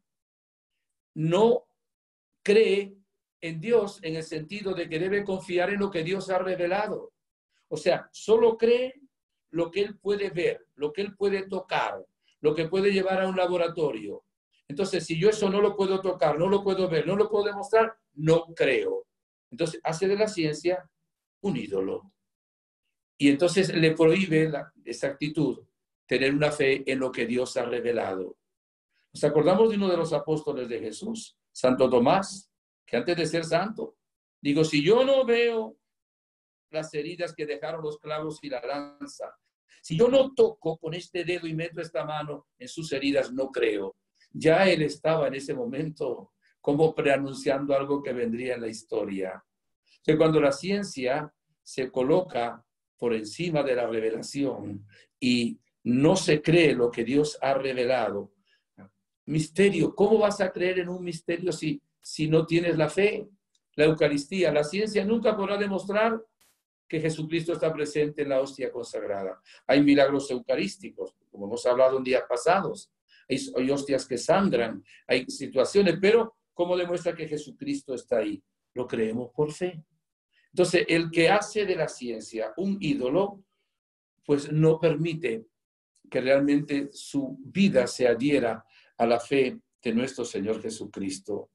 Speaker 2: no cree en Dios en el sentido de que debe confiar en lo que Dios ha revelado. O sea, solo cree lo que él puede ver, lo que él puede tocar, lo que puede llevar a un laboratorio. Entonces, si yo eso no lo puedo tocar, no lo puedo ver, no lo puedo demostrar, no creo. Entonces, hace de la ciencia un ídolo. Y entonces le prohíbe esa actitud, tener una fe en lo que Dios ha revelado. ¿Nos acordamos de uno de los apóstoles de Jesús, Santo Tomás, que antes de ser santo, digo, si yo no veo las heridas que dejaron los clavos y la lanza, si yo no toco con este dedo y meto esta mano en sus heridas, no creo. Ya él estaba en ese momento como preanunciando algo que vendría en la historia. Que cuando la ciencia se coloca por encima de la revelación y no se cree lo que Dios ha revelado, misterio, ¿cómo vas a creer en un misterio si no tienes la fe? La Eucaristía, la ciencia nunca podrá demostrar que Jesucristo está presente en la hostia consagrada. Hay milagros eucarísticos, como hemos hablado en días pasados. Hay hostias que sangran, hay situaciones, pero ¿cómo demuestra que Jesucristo está ahí? Lo creemos por fe. Entonces, el que hace de la ciencia un ídolo, pues no permite que realmente su vida se adhiera a la fe de nuestro Señor Jesucristo.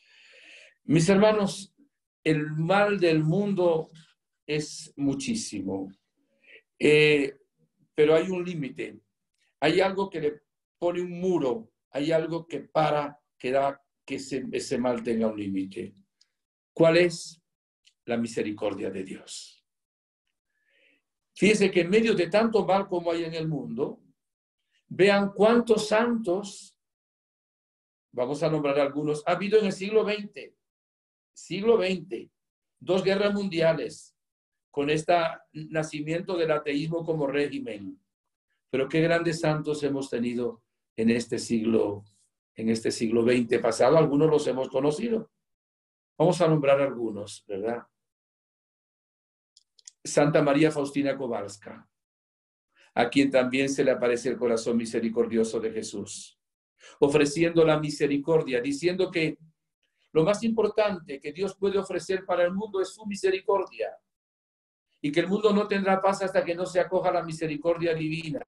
Speaker 2: Mis hermanos, el mal del mundo es muchísimo, pero hay un límite. Hay algo que le pone un muro, hay algo que para, que da que ese mal tenga un límite. ¿Cuál es? La misericordia de Dios. Fíjense que en medio de tanto mal como hay en el mundo, vean cuántos santos, vamos a nombrar algunos, ha habido en el siglo XX, 2 guerras mundiales, con este nacimiento del ateísmo como régimen. Pero qué grandes santos hemos tenido en este siglo XX pasado. Algunos los hemos conocido. Vamos a nombrar algunos, ¿verdad? Santa María Faustina Kowalska, a quien también se le aparece el corazón misericordioso de Jesús, ofreciendo la misericordia, diciendo que lo más importante que Dios puede ofrecer para el mundo es su misericordia y que el mundo no tendrá paz hasta que no se acoja a la misericordia divina.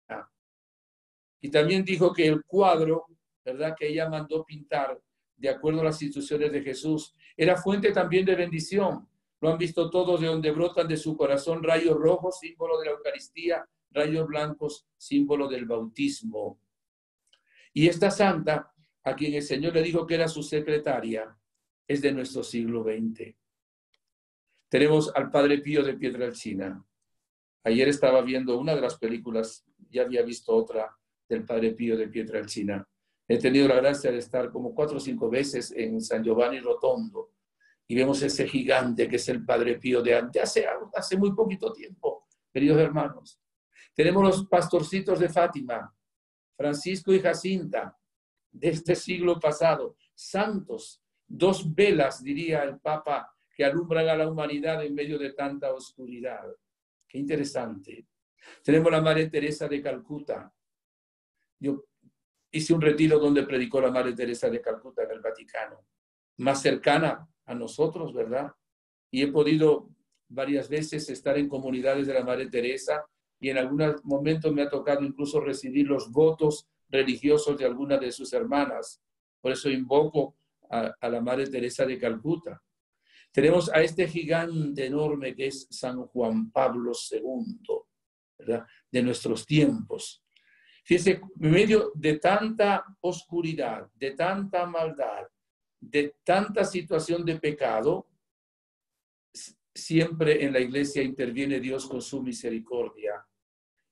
Speaker 2: Y también dijo que el cuadro, ¿verdad?, que ella mandó pintar de acuerdo a las instrucciones de Jesús, era fuente también de bendición. Lo han visto todos, de donde brotan de su corazón rayos rojos, símbolo de la Eucaristía, rayos blancos, símbolo del bautismo. Y esta santa, a quien el Señor le dijo que era su secretaria, es de nuestro siglo XX. Tenemos al Padre Pío de Pietrelcina. Ayer estaba viendo una de las películas, ya había visto otra del Padre Pío de Pietrelcina. He tenido la gracia de estar como 4 o 5 veces en San Giovanni Rotondo y vemos ese gigante que es el Padre Pío de hace muy poquito tiempo, queridos hermanos. Tenemos los pastorcitos de Fátima, Francisco y Jacinta, de este siglo pasado, santos, 2 velas, diría el Papa, que alumbran a la humanidad en medio de tanta oscuridad. Qué interesante. Tenemos la Madre Teresa de Calcuta. Yo hice un retiro donde predicó la Madre Teresa de Calcuta en el Vaticano, más cercana a nosotros, ¿verdad? Y he podido varias veces estar en comunidades de la Madre Teresa y en algunos momentos me ha tocado incluso recibir los votos religiosos de algunas de sus hermanas. Por eso invoco a la Madre Teresa de Calcuta. Tenemos a este gigante enorme que es San Juan Pablo II, ¿verdad?, de nuestros tiempos. Fíjense, en medio de tanta oscuridad, de tanta maldad, de tanta situación de pecado, siempre en la iglesia interviene Dios con su misericordia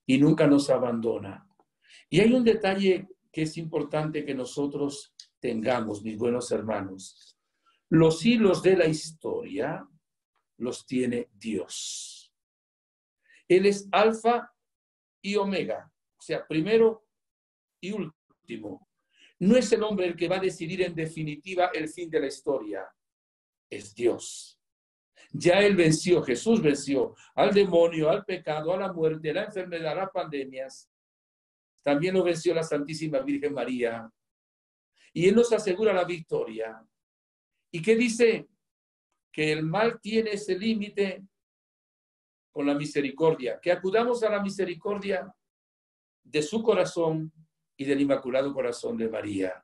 Speaker 2: y nunca nos abandona. Y hay un detalle que es importante que nosotros tengamos, mis buenos hermanos. Los hilos de la historia los tiene Dios. Él es Alfa y Omega, o sea, primero y último. No es el hombre el que va a decidir en definitiva el fin de la historia, es Dios. Ya Él venció, Jesús venció al demonio, al pecado, a la muerte, a la enfermedad, a las pandemias. También lo venció la Santísima Virgen María. Y Él nos asegura la victoria. ¿Y qué dice? Que el mal tiene ese límite con la misericordia. Que acudamos a la misericordia de su corazón y del Inmaculado Corazón de María.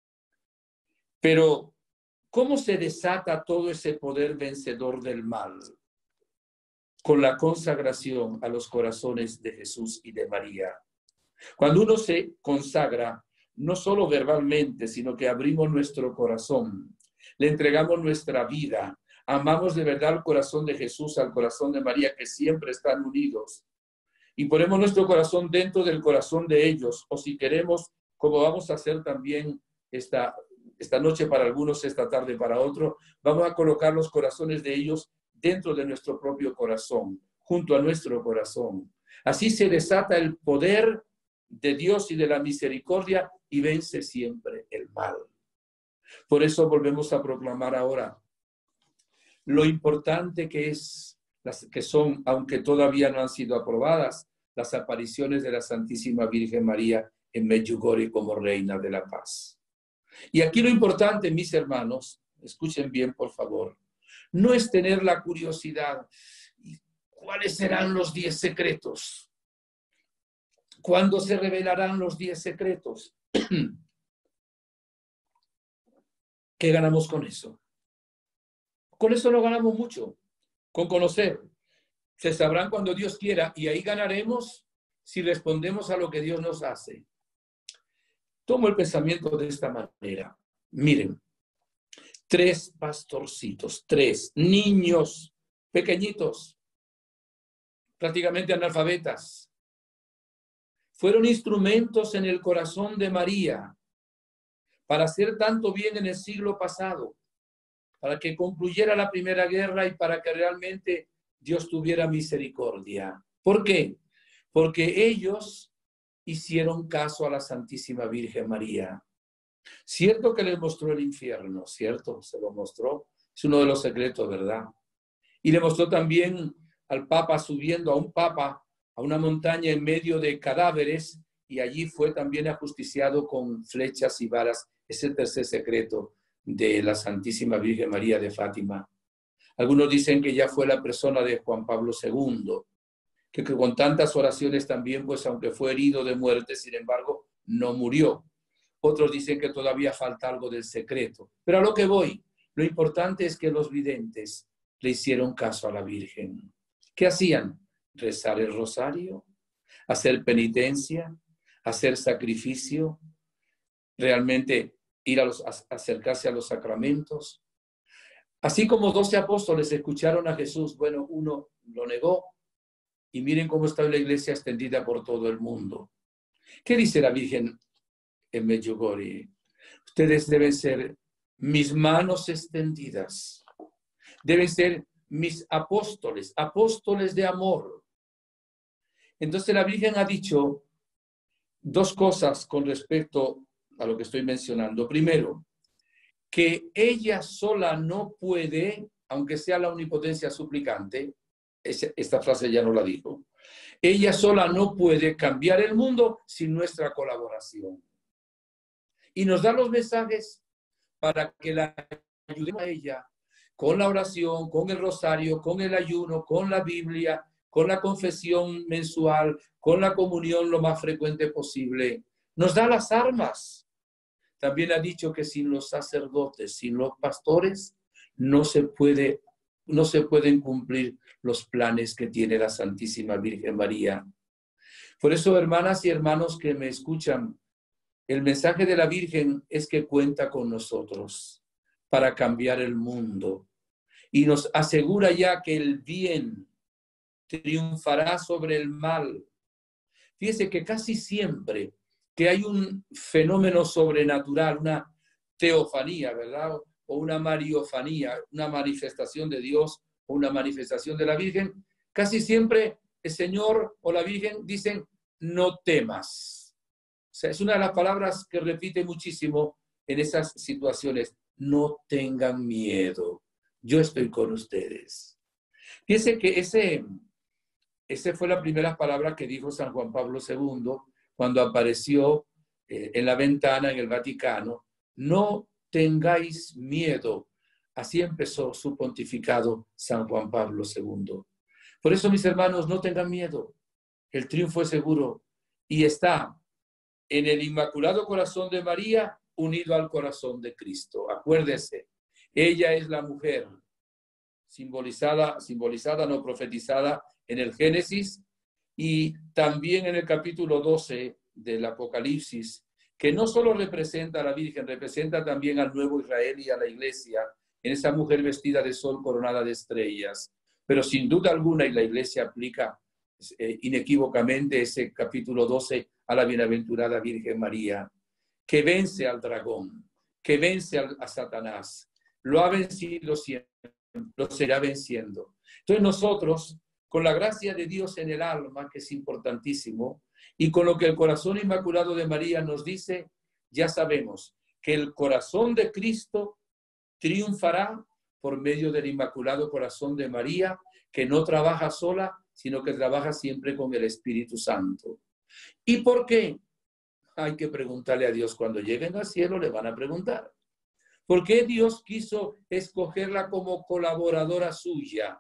Speaker 2: Pero, ¿cómo se desata todo ese poder vencedor del mal? Con la consagración a los corazones de Jesús y de María. Cuando uno se consagra, no solo verbalmente, sino que abrimos nuestro corazón, le entregamos nuestra vida, amamos de verdad al corazón de Jesús, al corazón de María, que siempre están unidos, y ponemos nuestro corazón dentro del corazón de ellos, o si queremos, como vamos a hacer también esta noche para algunos, esta tarde para otros, vamos a colocar los corazones de ellos dentro de nuestro propio corazón, junto a nuestro corazón. Así se desata el poder de Dios y de la misericordia y vence siempre el mal. Por eso volvemos a proclamar ahora lo importante que es, que son, aunque todavía no han sido aprobadas, las apariciones de la Santísima Virgen María en Medjugorje como Reina de la Paz. Y aquí lo importante, mis hermanos, escuchen bien por favor, no es tener la curiosidad, ¿cuáles serán los 10 secretos? ¿Cuándo se revelarán los 10 secretos? ¿Qué ganamos con eso? Con eso no ganamos mucho, con conocer. Se sabrán cuando Dios quiera y ahí ganaremos si respondemos a lo que Dios nos hace. Tomo el pensamiento de esta manera. Miren, 3 pastorcitos, 3 niños pequeñitos, prácticamente analfabetas, fueron instrumentos en el corazón de María para hacer tanto bien en el siglo pasado, para que concluyera la Primera Guerra y para que realmente Dios tuviera misericordia. ¿Por qué? Porque ellos hicieron caso a la Santísima Virgen María. Cierto que les mostró el infierno, cierto, se lo mostró. Es uno de los secretos, ¿verdad? Y le mostró también al Papa subiendo a un Papa a una montaña en medio de cadáveres y allí fue también ajusticiado con flechas y varas. Es el tercer secreto de la Santísima Virgen María de Fátima. Algunos dicen que ya fue la persona de Juan Pablo II, que con tantas oraciones también, pues aunque fue herido de muerte, sin embargo, no murió. Otros dicen que todavía falta algo del secreto. Pero a lo que voy, lo importante es que los videntes le hicieron caso a la Virgen. ¿Qué hacían? Rezar el rosario, hacer penitencia, hacer sacrificio, realmente acercarse a los sacramentos. Así como 12 apóstoles escucharon a Jesús, bueno, uno lo negó y miren cómo está la iglesia extendida por todo el mundo. ¿Qué dice la Virgen en Medjugorje? Ustedes deben ser mis manos extendidas, deben ser mis apóstoles, apóstoles de amor. Entonces la Virgen ha dicho 2 cosas con respecto a lo que estoy mencionando. Primero, que ella sola no puede, aunque sea la omnipotencia suplicante, esta frase ya no la dijo, ella sola no puede cambiar el mundo sin nuestra colaboración. Y nos da los mensajes para que la ayudemos a ella con la oración, con el rosario, con el ayuno, con la Biblia, con la confesión mensual, con la comunión lo más frecuente posible. Nos da las armas. También ha dicho que sin los sacerdotes, sin los pastores, no se pueden cumplir los planes que tiene la Santísima Virgen María. Por eso, hermanas y hermanos que me escuchan, el mensaje de la Virgen es que cuenta con nosotros para cambiar el mundo. Y nos asegura ya que el bien triunfará sobre el mal. Fíjese que casi siempre que hay un fenómeno sobrenatural, una teofanía, ¿verdad? O una mariofanía, una manifestación de Dios o una manifestación de la Virgen, casi siempre el Señor o la Virgen dicen, no temas. O sea, es una de las palabras que repite muchísimo en esas situaciones. No tengan miedo. Yo estoy con ustedes. Fíjense que esa fue la primera palabra que dijo San Juan Pablo II cuando apareció en la ventana en el Vaticano. No tengáis miedo. Así empezó su pontificado San Juan Pablo II. Por eso, mis hermanos, no tengan miedo. El triunfo es seguro y está en el Inmaculado Corazón de María unido al corazón de Cristo. Acuérdese, ella es la mujer simbolizada, no profetizada en el Génesis y también en el capítulo 12 del Apocalipsis, que no solo representa a la Virgen, representa también al nuevo Israel y a la Iglesia, en esa mujer vestida de sol coronada de estrellas. Pero sin duda alguna, y la Iglesia aplica inequívocamente ese capítulo 12 a la bienaventurada Virgen María, que vence al dragón, que vence a Satanás. Lo ha vencido siempre, lo será venciendo. Entonces nosotros, con la gracia de Dios en el alma, que es importantísimo, y con lo que el corazón inmaculado de María nos dice, ya sabemos que el corazón de Cristo triunfará por medio del Inmaculado Corazón de María, que no trabaja sola, sino que trabaja siempre con el Espíritu Santo. ¿Y por qué? Hay que preguntarle a Dios. Cuando lleguen al cielo le van a preguntar. ¿Por qué Dios quiso escogerla como colaboradora suya?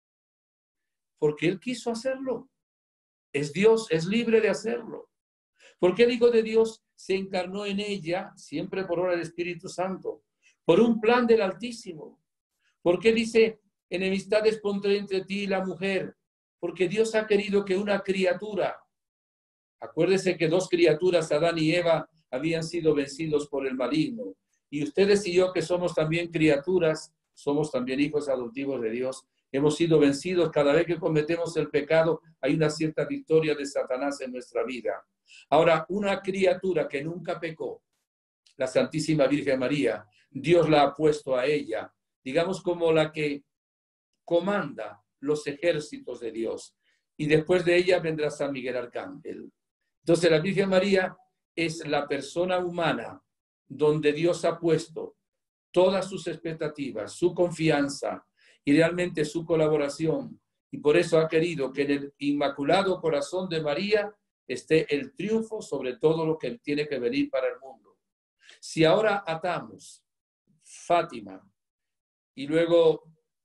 Speaker 2: Porque Él quiso hacerlo. Es Dios, es libre de hacerlo. Porque el Hijo de Dios se encarnó en ella, siempre por obra del Espíritu Santo, por un plan del Altísimo. Porque dice, enemistades pondré entre ti y la mujer, porque Dios ha querido que una criatura, acuérdese que dos criaturas, Adán y Eva, habían sido vencidos por el maligno. Y ustedes y yo, que somos también criaturas, somos también hijos adoptivos de Dios, hemos sido vencidos. Cada vez que cometemos el pecado, hay una cierta victoria de Satanás en nuestra vida. Ahora, una criatura que nunca pecó, la Santísima Virgen María, Dios la ha puesto a ella, digamos como la que comanda los ejércitos de Dios. Y después de ella vendrá San Miguel Arcángel. Entonces, la Virgen María es la persona humana donde Dios ha puesto todas sus expectativas, su confianza y realmente su colaboración. Y por eso ha querido que en el Inmaculado Corazón de María esté el triunfo sobre todo lo que tiene que venir para el mundo. Si ahora atamos Fátima y luego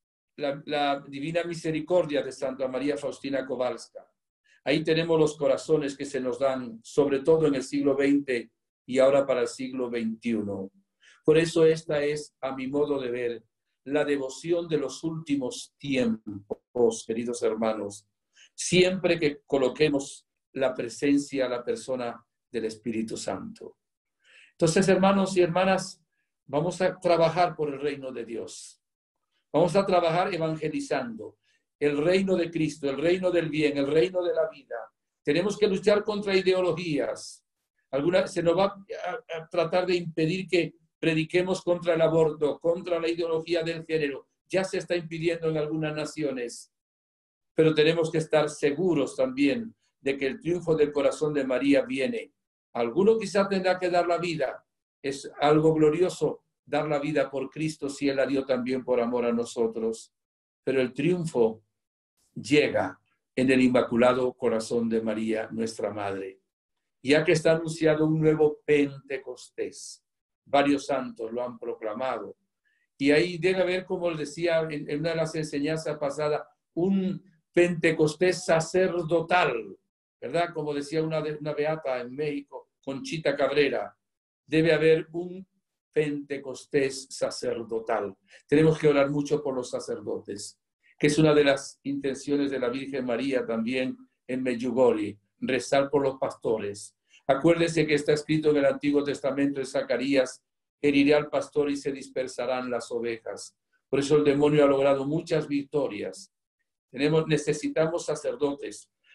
Speaker 2: la Divina Misericordia de Santa María Faustina Kowalska, ahí tenemos los corazones que se nos dan, sobre todo en el siglo XX y ahora para el siglo XXI. Por eso esta es, a mi modo de ver, la devoción de los últimos tiempos, queridos hermanos, siempre que coloquemos la presencia, la persona del Espíritu Santo. Entonces, hermanos y hermanas, vamos a trabajar por el reino de Dios. Vamos a trabajar evangelizando el reino de Cristo, el reino del bien, el reino de la vida. Tenemos que luchar contra ideologías. Se nos va a tratar de impedir que prediquemos contra el aborto, contra la ideología del género. Ya se está impidiendo en algunas naciones. Pero tenemos que estar seguros también de que el triunfo del corazón de María viene. Alguno quizá tendrá que dar la vida. Es algo glorioso dar la vida por Cristo si Él la dio también por amor a nosotros. Pero el triunfo llega en el Inmaculado Corazón de María, nuestra Madre. Ya que está anunciado un nuevo Pentecostés. Varios santos lo han proclamado. Y ahí debe haber, como les decía en una de las enseñanzas pasadas, un Pentecostés sacerdotal, ¿verdad? Como decía una beata en México, Conchita Cabrera, debe haber un Pentecostés sacerdotal. Tenemos que orar mucho por los sacerdotes, que es una de las intenciones de la Virgen María también en Medjugorje, rezar por los pastores. Acuérdese que está escrito en el Antiguo Testamento de Zacarías, heriré al pastor y se dispersarán las ovejas. Por eso el demonio ha logrado muchas victorias. Necesitamos sacerdotes.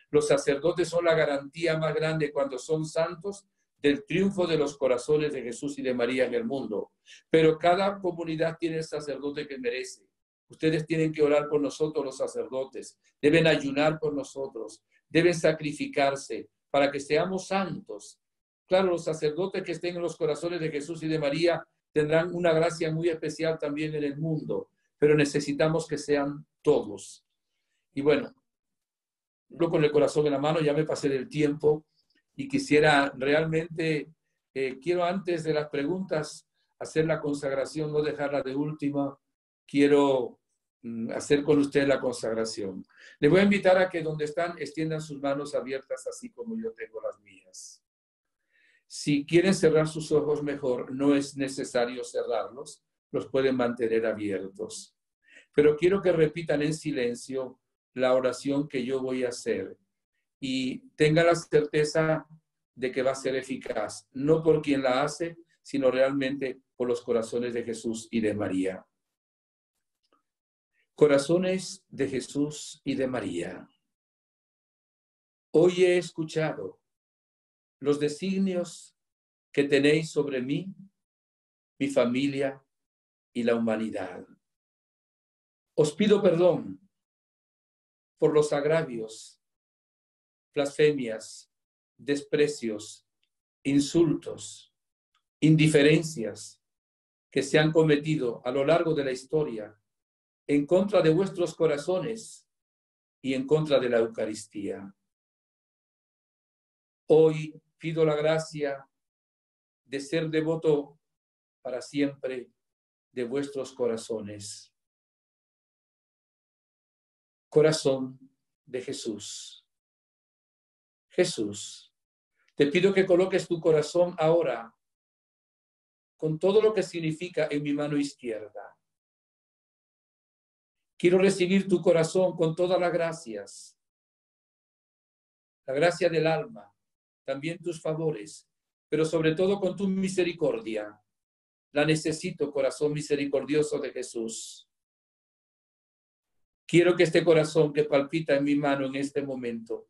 Speaker 2: Los sacerdotes son la garantía más grande cuando son santos del triunfo de los corazones de Jesús y de María en el mundo. Pero cada comunidad tiene el sacerdote que merece. Ustedes tienen que orar por nosotros, los sacerdotes. Deben ayunar por nosotros. Deben sacrificarse para que seamos santos. Claro, los sacerdotes que estén en los corazones de Jesús y de María tendrán una gracia muy especial también en el mundo, pero necesitamos que sean todos. Y bueno, yo con el corazón en la mano ya me pasé del tiempo y quisiera realmente, quiero antes de las preguntas hacer la consagración, no dejarla de última. Quiero hacer con usted la consagración. Les voy a invitar a que donde están extiendan sus manos abiertas así como yo tengo las mías. Si quieren cerrar sus ojos mejor, no es necesario cerrarlos, los pueden mantener abiertos. Pero quiero que repitan en silencio la oración que yo voy a hacer y tengan la certeza de que va a ser eficaz, no por quien la hace, sino realmente por los corazones de Jesús y de María. Corazones de Jesús y de María, hoy he escuchado los designios que tenéis sobre mí, mi familia y la humanidad. Os pido perdón por los agravios, blasfemias, desprecios, insultos, indiferencias que se han cometido a lo largo de la historia en contra de vuestros corazones y en contra de la Eucaristía. Hoy pido la gracia de ser devoto para siempre de vuestros corazones. Corazón de Jesús. Jesús, te pido que coloques tu corazón ahora con todo lo que significa en mi mano izquierda. Quiero recibir tu corazón con todas las gracias. La gracia del alma, también tus favores, pero sobre todo con tu misericordia. La necesito, corazón misericordioso de Jesús. Quiero que este corazón que palpita en mi mano en este momento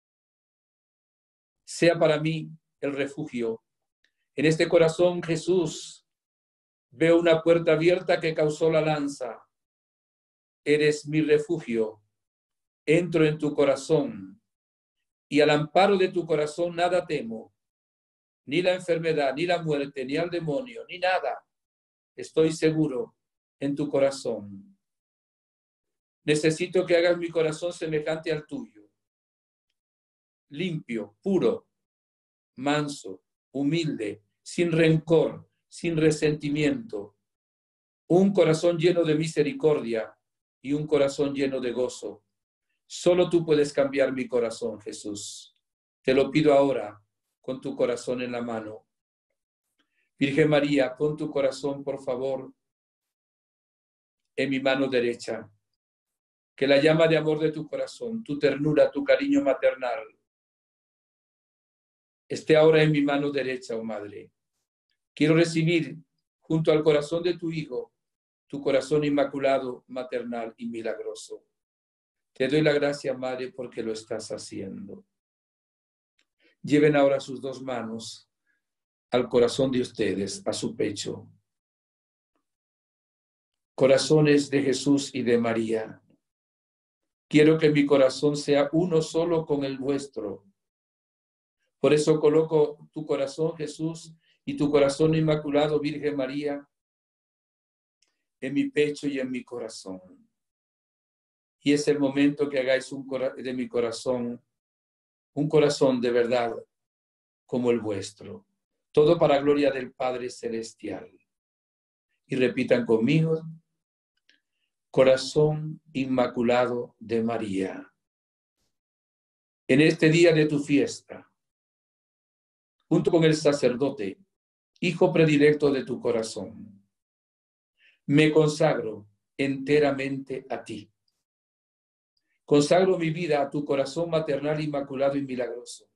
Speaker 2: sea para mí el refugio. En este corazón, Jesús, veo una puerta abierta que causó la lanza. Eres mi refugio. Entro en tu corazón y al amparo de tu corazón nada temo. Ni la enfermedad, ni la muerte, ni al demonio, ni nada. Estoy seguro en tu corazón. Necesito que hagas mi corazón semejante al tuyo. Limpio, puro, manso, humilde, sin rencor, sin resentimiento. Un corazón lleno de misericordia y un corazón lleno de gozo. Solo tú puedes cambiar mi corazón, Jesús. Te lo pido ahora, con tu corazón en la mano. Virgen María, pon tu corazón, por favor, en mi mano derecha. Que la llama de amor de tu corazón, tu ternura, tu cariño maternal, esté ahora en mi mano derecha, oh Madre. Quiero recibir, junto al corazón de tu Hijo, tu corazón inmaculado, maternal y milagroso. Te doy la gracia, Madre, porque lo estás haciendo. Lleven ahora sus dos manos al corazón de ustedes, a su pecho. Corazones de Jesús y de María. Quiero que mi corazón sea uno solo con el vuestro. Por eso coloco tu corazón, Jesús, y tu corazón inmaculado, Virgen María, en mi pecho y en mi corazón. Y es el momento que hagáis de mi corazón un corazón de verdad como el vuestro. Todo para gloria del Padre Celestial. Y repitan conmigo: corazón inmaculado de María. En este día de tu fiesta, junto con el sacerdote, hijo predilecto de tu corazón, me consagro enteramente a ti. Consagro mi vida a tu corazón maternal, inmaculado y milagroso.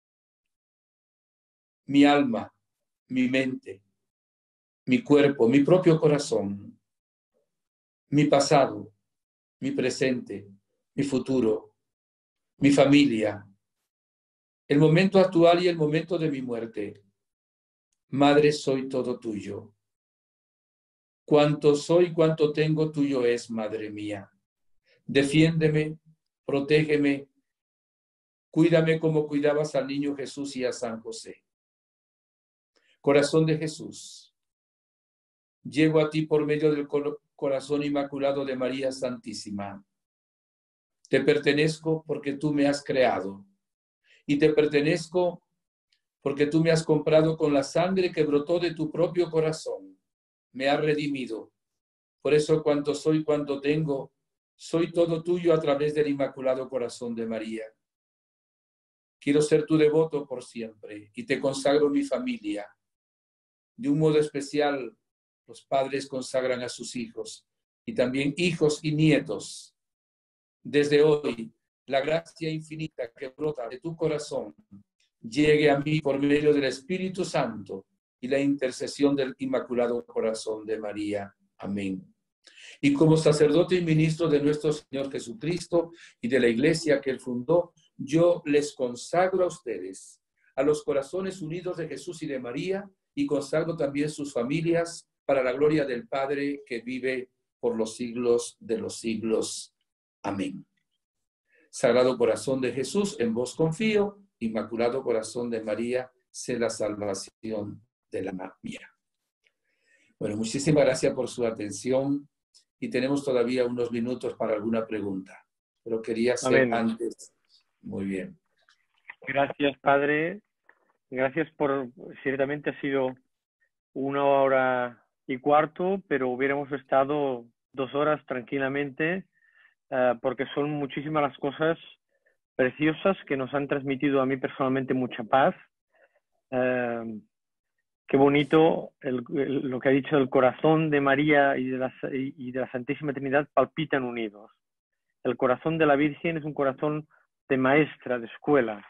Speaker 2: Mi alma, mi mente, mi cuerpo, mi propio corazón, mi pasado, mi presente, mi futuro, mi familia, el momento actual y el momento de mi muerte. Madre, soy todo tuyo. Cuanto soy, cuanto tengo, tuyo es, Madre mía. Defiéndeme, protégeme, cuídame como cuidabas al niño Jesús y a San José. Corazón de Jesús, llego a ti por medio del corazón inmaculado de María Santísima. Te pertenezco porque tú me has creado y te pertenezco porque tú me has comprado con la sangre que brotó de tu propio corazón. Me has redimido. Por eso cuanto soy, cuanto tengo, soy todo tuyo a través del Inmaculado Corazón de María. Quiero ser tu devoto por siempre y te consagro mi familia. De un modo especial, los padres consagran a sus hijos y también hijos y nietos. Desde hoy, la gracia infinita que brota de tu corazón llegue a mí por medio del Espíritu Santo y la intercesión del Inmaculado Corazón de María. Amén. Y como sacerdote y ministro de nuestro Señor Jesucristo y de la Iglesia que Él fundó, yo les consagro a ustedes, a los corazones unidos de Jesús y de María, y consagro también sus familias para la gloria del Padre que vive por los siglos de los siglos. Amén. Sagrado Corazón de Jesús, en vos confío. Inmaculado Corazón de María, sé la salvación del alma mía. Bueno, muchísimas gracias por su atención y tenemos todavía unos minutos para alguna pregunta. Pero quería hacer
Speaker 1: Amén.
Speaker 2: antes. Muy bien.
Speaker 1: Gracias, Padre. Gracias por, ciertamente ha sido 1 hora y cuarto, pero hubiéramos estado 2 horas tranquilamente, porque son muchísimas las cosas preciosas que nos han transmitido a mí personalmente mucha paz. Qué bonito lo que ha dicho, el corazón de María y de la Santísima Trinidad palpitan unidos. El corazón de la Virgen es un corazón de maestra, de escuela.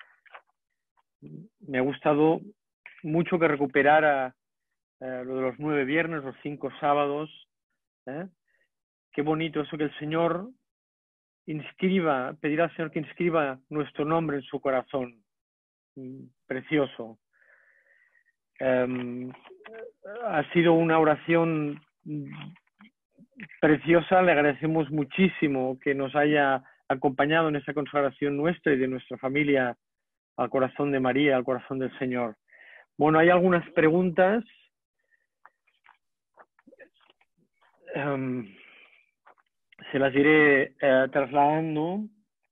Speaker 1: Me ha gustado mucho que recuperara lo de los 9 viernes, los 5 sábados. Qué bonito eso, que el Señor inscriba, pedir al Señor que inscriba nuestro nombre en su corazón. Precioso. Ha sido una oración preciosa. Le agradecemos muchísimo que nos haya acompañado en esta consagración nuestra y de nuestra familia al corazón de María, al corazón del Señor. Bueno, hay algunas preguntas. Se las iré trasladando.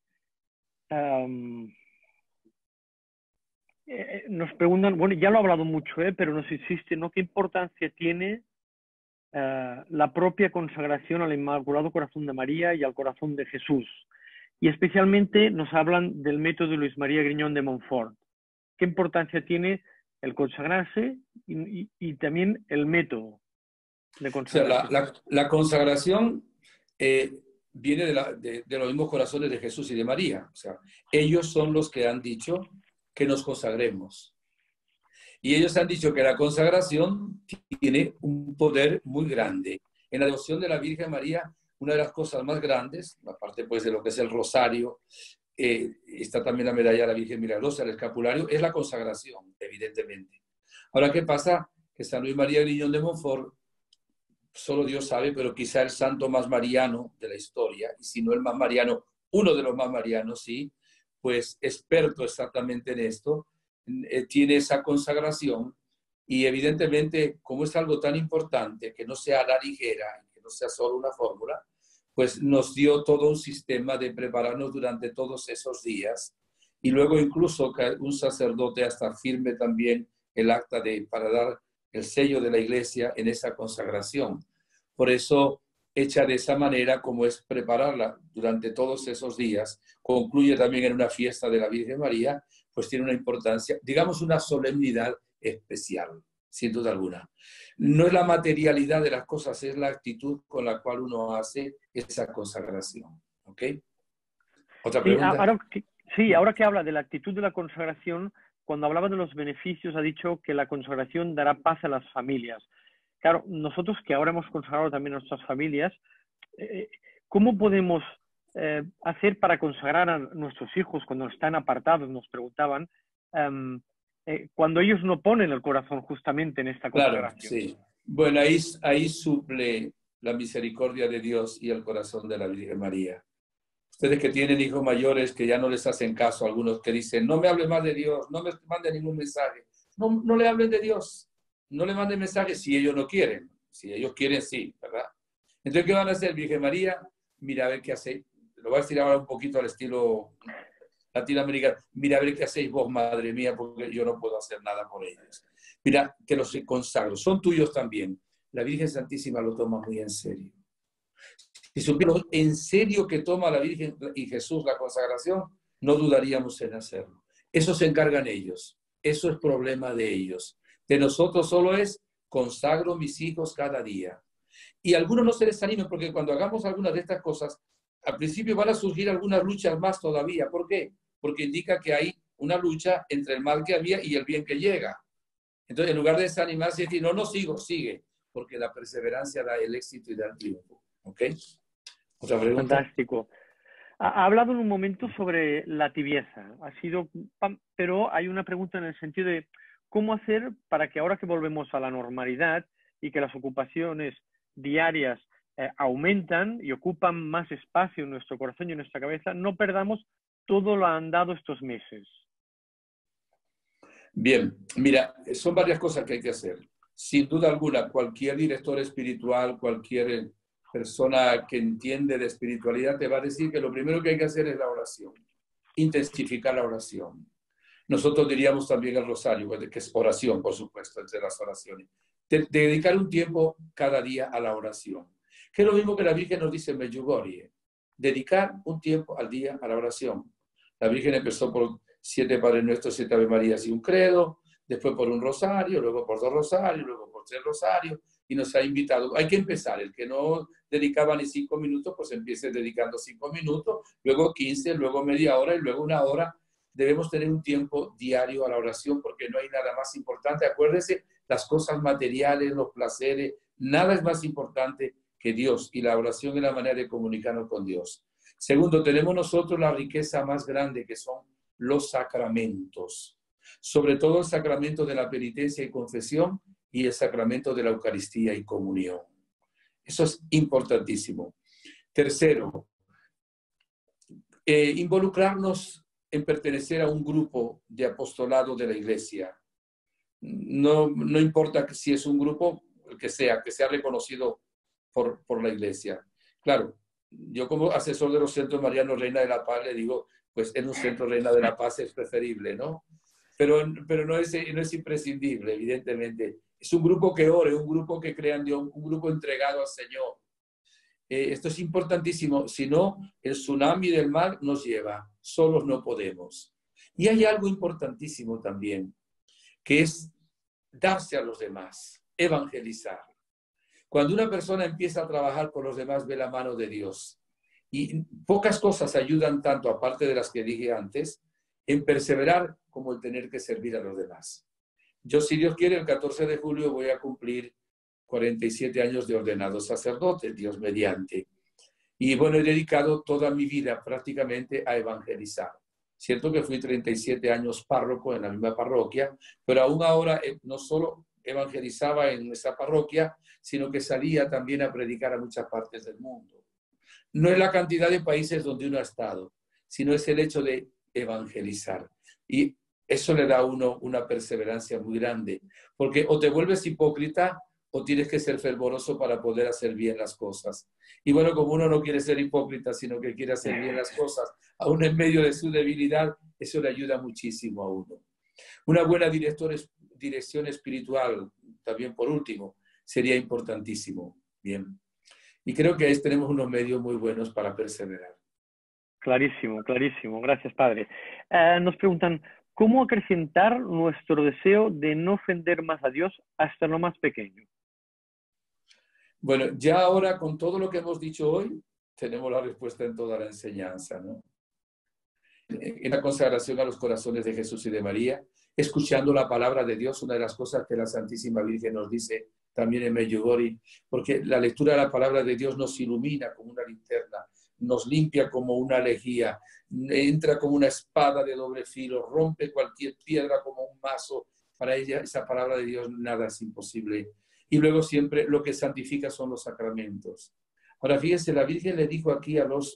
Speaker 1: Nos preguntan, bueno, ya lo he hablado mucho, pero nos insiste, ¿no? ¿Qué importancia tiene la propia consagración al Inmaculado Corazón de María y al Corazón de Jesús? Y especialmente nos hablan del método de Luis María Griñón de Montfort. ¿Qué importancia tiene el consagrarse y también el método de consagración?
Speaker 2: O sea, la consagración viene de los mismos corazones de Jesús y de María. O sea, ellos son los que han dicho que nos consagremos. Y ellos han dicho que la consagración tiene un poder muy grande. En la devoción de la Virgen María, una de las cosas más grandes, aparte pues de lo que es el rosario, está también la medalla de la Virgen Milagrosa, el escapulario, es la consagración, evidentemente. Ahora, ¿qué pasa? Que San Luis María Griñón de Montfort, solo Dios sabe, pero quizá el santo más mariano de la historia, y si no el más mariano, uno de los más marianos, sí, pues experto exactamente en esto, tiene esa consagración y evidentemente, como es algo tan importante, que no sea a la ligera, que no sea solo una fórmula, pues nos dio todo un sistema de prepararnos durante todos esos días y luego incluso que un sacerdote hasta firme también el acta para dar el sello de la Iglesia en esa consagración. Por eso, hecha de esa manera, como es prepararla durante todos esos días, concluye también en una fiesta de la Virgen María, pues tiene una importancia, digamos una solemnidad especial, sin duda alguna. No es la materialidad de las cosas, es la actitud con la cual uno hace esa consagración. ¿Ok? ¿Otra pregunta?
Speaker 1: Ahora que habla de la actitud de la consagración, cuando hablaba de los beneficios, ha dicho que la consagración dará paz a las familias. Claro, nosotros que ahora hemos consagrado también a nuestras familias, ¿cómo podemos hacer para consagrar a nuestros hijos cuando están apartados? Nos preguntaban, cuando ellos no ponen el corazón justamente en esta
Speaker 2: Claro,
Speaker 1: consagración.
Speaker 2: sí. Bueno, ahí suple la misericordia de Dios y el corazón de la Virgen María. Ustedes que tienen hijos mayores que ya no les hacen caso, algunos que dicen, no me hable más de Dios, no me mande ningún mensaje. No, no le hablen de Dios, no le manden mensajes si ellos no quieren. Si ellos quieren, sí, ¿verdad? Entonces, ¿qué van a hacer, Virgen María? Mira, a ver qué hacéis. Lo voy a decir ahora un poquito al estilo latinoamericano. Mira, a ver qué hacéis vos, madre mía, porque yo no puedo hacer nada por ellos. Mira, te los consagro, son tuyos también. La Virgen Santísima lo toma muy en serio. Si supiéramos en serio que toma la Virgen y Jesús la consagración, no dudaríamos en hacerlo. Eso se encargan ellos. Eso es problema de ellos. De nosotros solo es consagro mis hijos cada día. Y algunos no se desanimen porque cuando hagamos algunas de estas cosas, al principio van a surgir algunas luchas más todavía. ¿Por qué? Porque indica que hay una lucha entre el mal que había y el bien que llega. Entonces, en lugar de desanimarse y decir, no, no sigo, sigue. Porque la perseverancia da el éxito y da el triunfo. ¿Ok? ¿Otra pregunta?
Speaker 1: Fantástico. Ha hablado en un momento sobre la tibieza. Pero hay una pregunta en el sentido de cómo hacer para que ahora que volvemos a la normalidad y que las ocupaciones diarias aumentan y ocupan más espacio en nuestro corazón y en nuestra cabeza, no perdamos todo lo andado estos meses.
Speaker 2: Bien, mira, son varias cosas que hay que hacer. Sin duda alguna, cualquier director espiritual, cualquier persona que entiende de espiritualidad te va a decir que lo primero que hay que hacer es la oración, intensificar la oración. Nosotros diríamos también el rosario, que es oración, por supuesto, entre las oraciones. Dedicar un tiempo cada día a la oración, que es lo mismo que la Virgen nos dice en Medjugorje, dedicar un tiempo al día a la oración. La Virgen empezó por 7 Padres Nuestros, 7 Ave Marías y un credo, después por un rosario, luego por 2 rosarios, luego por 3 rosarios, y nos ha invitado. Hay que empezar. El que no dedicaba ni 5 minutos, pues empiece dedicando 5 minutos, luego 15, luego media hora y luego 1 hora. Debemos tener un tiempo diario a la oración porque no hay nada más importante. Acuérdese, las cosas materiales, los placeres, nada es más importante que Dios, y la oración es la manera de comunicarnos con Dios. Segundo, tenemos nosotros la riqueza más grande que son los sacramentos, sobre todo el sacramento de la penitencia y confesión y el sacramento de la Eucaristía y comunión. Eso es importantísimo. Tercero, involucrarnos en pertenecer a un grupo de apostolado de la Iglesia. No importa si es un grupo, el que sea reconocido por la Iglesia. Claro, yo como asesor de los centros Marianos Reina de la Paz le digo, pues en un centro Reina de la Paz es preferible, ¿no? Pero no es imprescindible, evidentemente. Es un grupo que ore, un grupo que crea en Dios, un grupo entregado al Señor. Esto es importantísimo, si no, el tsunami del mal nos lleva, solos no podemos. Y hay algo importantísimo también, que es darse a los demás, evangelizar. Cuando una persona empieza a trabajar por los demás, ve la mano de Dios. Y pocas cosas ayudan tanto, aparte de las que dije antes, en perseverar como el tener que servir a los demás. Yo, si Dios quiere, el 14 de julio voy a cumplir 47 años de ordenado sacerdote, Dios mediante. Y bueno, he dedicado toda mi vida prácticamente a evangelizar. Cierto que fui 37 años párroco en la misma parroquia, pero aún ahora no solo evangelizaba en esa parroquia, sino que salía también a predicar a muchas partes del mundo. No es la cantidad de países donde uno ha estado, sino es el hecho de evangelizar. Y eso le da a uno una perseverancia muy grande, porque o te vuelves hipócrita o tienes que ser fervoroso para poder hacer bien las cosas. Y bueno, como uno no quiere ser hipócrita, sino que quiere hacer bien las cosas, aún en medio de su debilidad, eso le ayuda muchísimo a uno. Una buena dirección espiritual, también por último, sería importantísimo. Bien. Y creo que ahí tenemos unos medios muy buenos para perseverar.
Speaker 1: Clarísimo, clarísimo. Gracias, Padre. Nos preguntan, ¿cómo acrecentar nuestro deseo de no ofender más a Dios hasta lo más pequeño?
Speaker 2: Bueno, ya ahora con todo lo que hemos dicho hoy, tenemos la respuesta en toda la enseñanza, ¿no? En la consagración a los corazones de Jesús y de María, escuchando la palabra de Dios, una de las cosas que la Santísima Virgen nos dice también en Medjugorje, porque la lectura de la palabra de Dios nos ilumina como una linterna, nos limpia como una lejía, entra como una espada de doble filo, rompe cualquier piedra como un mazo. Para ella, esa palabra de Dios, nada es imposible. Y luego siempre lo que santifica son los sacramentos. Ahora, fíjense, la Virgen le dijo aquí a los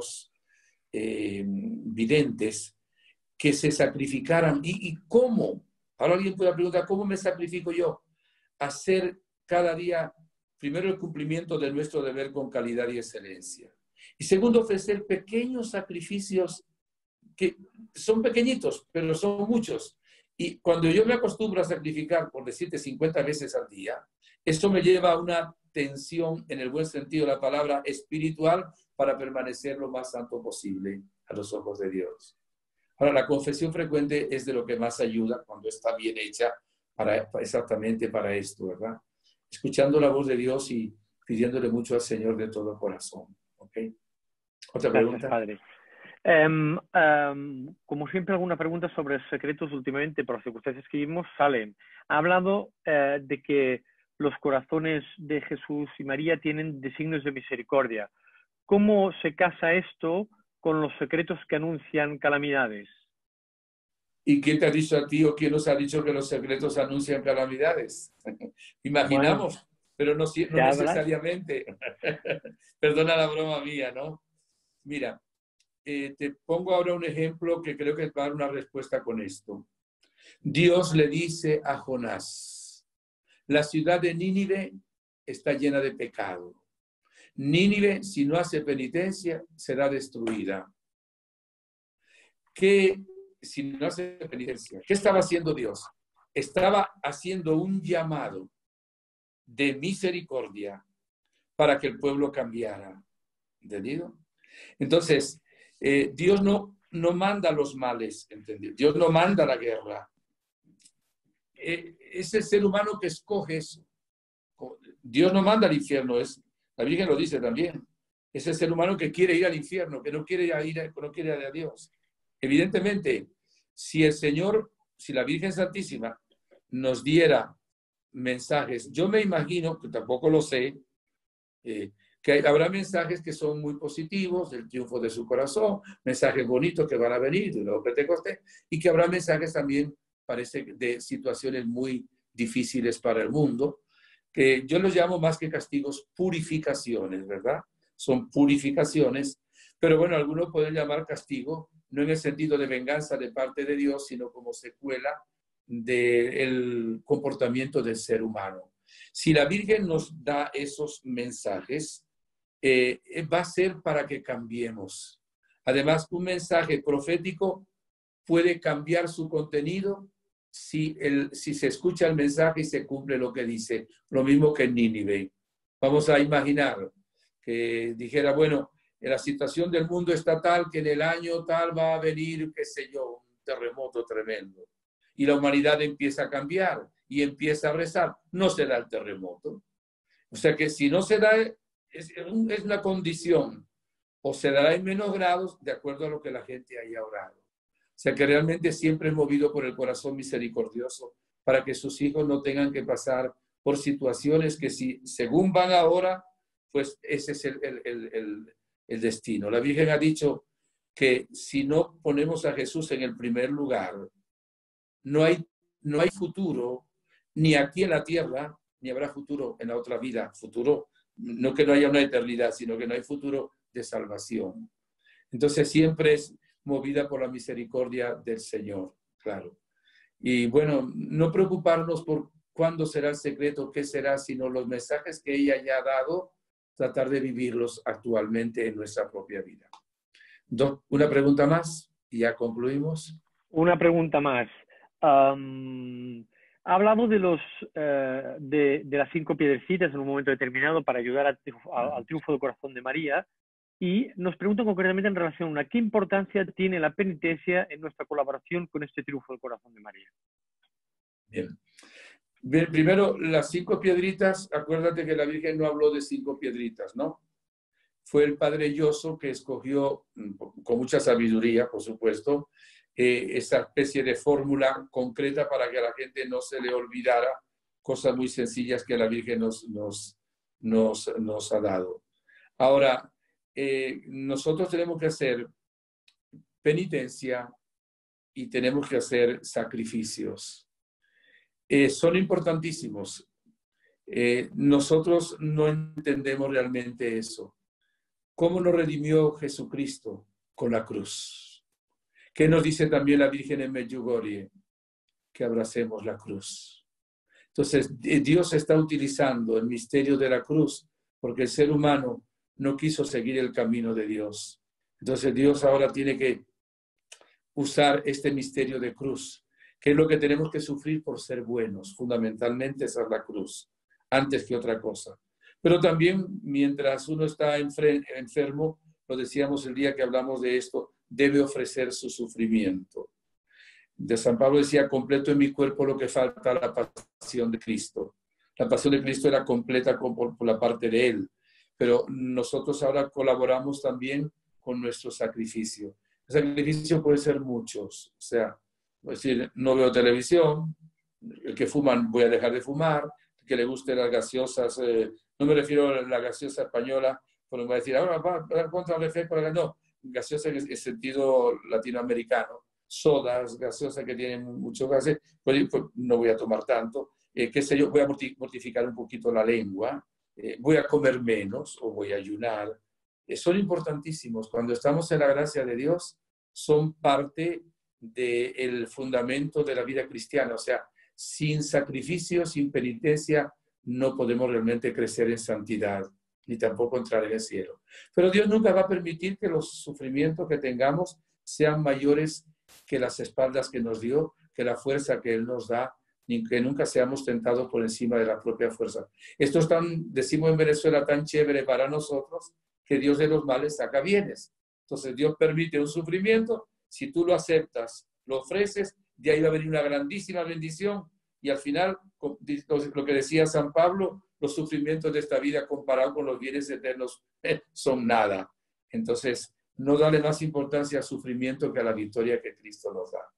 Speaker 2: videntes que se sacrificaran. ¿Y cómo? Ahora alguien puede preguntar, ¿cómo me sacrifico yo? Hacer cada día, primero, el cumplimiento de nuestro deber con calidad y excelencia. Y segundo, ofrecer pequeños sacrificios que son pequeñitos, pero son muchos. Y cuando yo me acostumbro a sacrificar, por decirte, 50 veces al día, eso me lleva a una tensión, en el buen sentido de la palabra, espiritual, para permanecer lo más santo posible a los ojos de Dios. Ahora, la confesión frecuente es de lo que más ayuda cuando está bien hecha exactamente para esto, ¿verdad? Escuchando la voz de Dios y pidiéndole mucho al Señor de todo corazón. ¿Ok? ¿Otra pregunta?
Speaker 1: Gracias, padre. Como siempre, alguna pregunta sobre secretos últimamente, por las circunstancias que vivimos, salen. Ha hablado de que los corazones de Jesús y María tienen designios de misericordia. ¿Cómo se casa esto con los secretos que anuncian calamidades?
Speaker 2: ¿Y quién te ha dicho a ti o quién nos ha dicho que los secretos anuncian calamidades? Imaginamos,
Speaker 1: Bueno,
Speaker 2: pero no
Speaker 1: se habla.
Speaker 2: necesariamente. Perdona la broma mía, ¿no? Mira, te pongo ahora un ejemplo que creo que va a dar una respuesta con esto. Dios le dice a Jonás, la ciudad de Nínive está llena de pecado. Nínive, si no hace penitencia, será destruida. Si no hace penitencia, ¿qué estaba haciendo Dios? Estaba haciendo un llamado de misericordia para que el pueblo cambiara. ¿Entendido? Entonces, Dios no manda los males, ¿entendido? Dios no manda la guerra. Es el ser humano que escoge eso. Dios no manda al infierno, la Virgen lo dice también. Es el ser humano que quiere ir al infierno, que no quiere ir a Dios. Evidentemente, si la Virgen Santísima nos diera mensajes, yo me imagino, que tampoco lo sé, que habrá mensajes que son muy positivos, del triunfo de su corazón, mensajes bonitos que van a venir de los Pentecostés, y que habrá mensajes también, parece, de situaciones muy difíciles para el mundo, que yo los llamo más que castigos, purificaciones, ¿verdad? Son purificaciones, pero bueno, algunos pueden llamar castigo, no en el sentido de venganza de parte de Dios, sino como secuela del comportamiento del ser humano. Si la Virgen nos da esos mensajes, va a ser para que cambiemos. Además, un mensaje profético puede cambiar su contenido si se escucha el mensaje y se cumple lo que dice. Lo mismo que en Nínive. Vamos a imaginar que dijera, bueno, la situación del mundo está tal que en el año tal va a venir, qué sé yo, un terremoto tremendo. Y la humanidad empieza a cambiar y empieza a rezar. No se da el terremoto. O sea que si no se da, es una condición. O se dará en menos grados de acuerdo a lo que la gente haya orado. O sea que realmente siempre es movido por el corazón misericordioso para que sus hijos no tengan que pasar por situaciones que si según van ahora, pues ese es el destino. La Virgen ha dicho que si no ponemos a Jesús en el primer lugar, no hay futuro ni aquí en la tierra, ni habrá futuro en la otra vida. Futuro, no que no haya una eternidad, sino que no hay futuro de salvación. Entonces siempre es movida por la misericordia del Señor, claro. Y bueno, no preocuparnos por cuándo será el secreto, qué será, sino los mensajes que ella ya ha dado, tratar de vivirlos actualmente en nuestra propia vida. Una pregunta más y ya concluimos.
Speaker 1: Una pregunta más. Ha hablado de las 5 piedrecitas en un momento determinado para ayudar al triunfo del corazón de María, y nos preguntan concretamente en relación a qué importancia tiene la penitencia en nuestra colaboración con este triunfo del corazón de María.
Speaker 2: Bien, primero, las 5 piedritas, acuérdate que la Virgen no habló de 5 piedritas, ¿no? Fue el Padre Lloso que escogió, con mucha sabiduría, por supuesto, esa especie de fórmula concreta para que a la gente no se le olvidara cosas muy sencillas que la Virgen nos ha dado. Ahora, nosotros tenemos que hacer penitencia y tenemos que hacer sacrificios. Son importantísimos. Nosotros no entendemos realmente eso. ¿Cómo nos redimió Jesucristo? Con la cruz. ¿Qué nos dice también la Virgen en Medjugorje? Que abracemos la cruz. Entonces, Dios está utilizando el misterio de la cruz porque el ser humano no quiso seguir el camino de Dios. Entonces, Dios ahora tiene que usar este misterio de cruz, que es lo que tenemos que sufrir por ser buenos. Fundamentalmente esa es la cruz, antes que otra cosa. Pero también, mientras uno está enfermo, lo decíamos el día que hablamos de esto, debe ofrecer su sufrimiento. De San Pablo decía, completo en mi cuerpo lo que falta la pasión de Cristo. La pasión de Cristo era completa por la parte de Él, pero nosotros ahora colaboramos también con nuestro sacrificio. El sacrificio puede ser muchos, o sea, es decir, no veo televisión, el que fuman voy a dejar de fumar, el que le guste las gaseosas, no me refiero a la gaseosa española, pero me va a decir, ahora va a dar contra el efecto, no, gaseosa en sentido latinoamericano, sodas, gaseosas que tienen mucho gases, pues no voy a tomar tanto, qué sé yo, voy a mortificar un poquito la lengua, voy a comer menos o voy a ayunar. Son importantísimos. Cuando estamos en la gracia de Dios, son parte del fundamento de la vida cristiana. O sea, sin sacrificio, sin penitencia, no podemos realmente crecer en santidad, ni tampoco entrar en el cielo. Pero Dios nunca va a permitir que los sufrimientos que tengamos sean mayores que las espaldas que nos dio, que la fuerza que Él nos da, ni que nunca seamos tentados por encima de la propia fuerza. Esto es tan, decimos en Venezuela, tan chévere para nosotros, que Dios de los males saca bienes. Entonces Dios permite un sufrimiento, si tú lo aceptas, lo ofreces, de ahí va a venir una grandísima bendición y al final, lo que decía San Pablo, los sufrimientos de esta vida comparados con los bienes eternos son nada. Entonces, no darle más importancia al sufrimiento que a la victoria que Cristo nos da.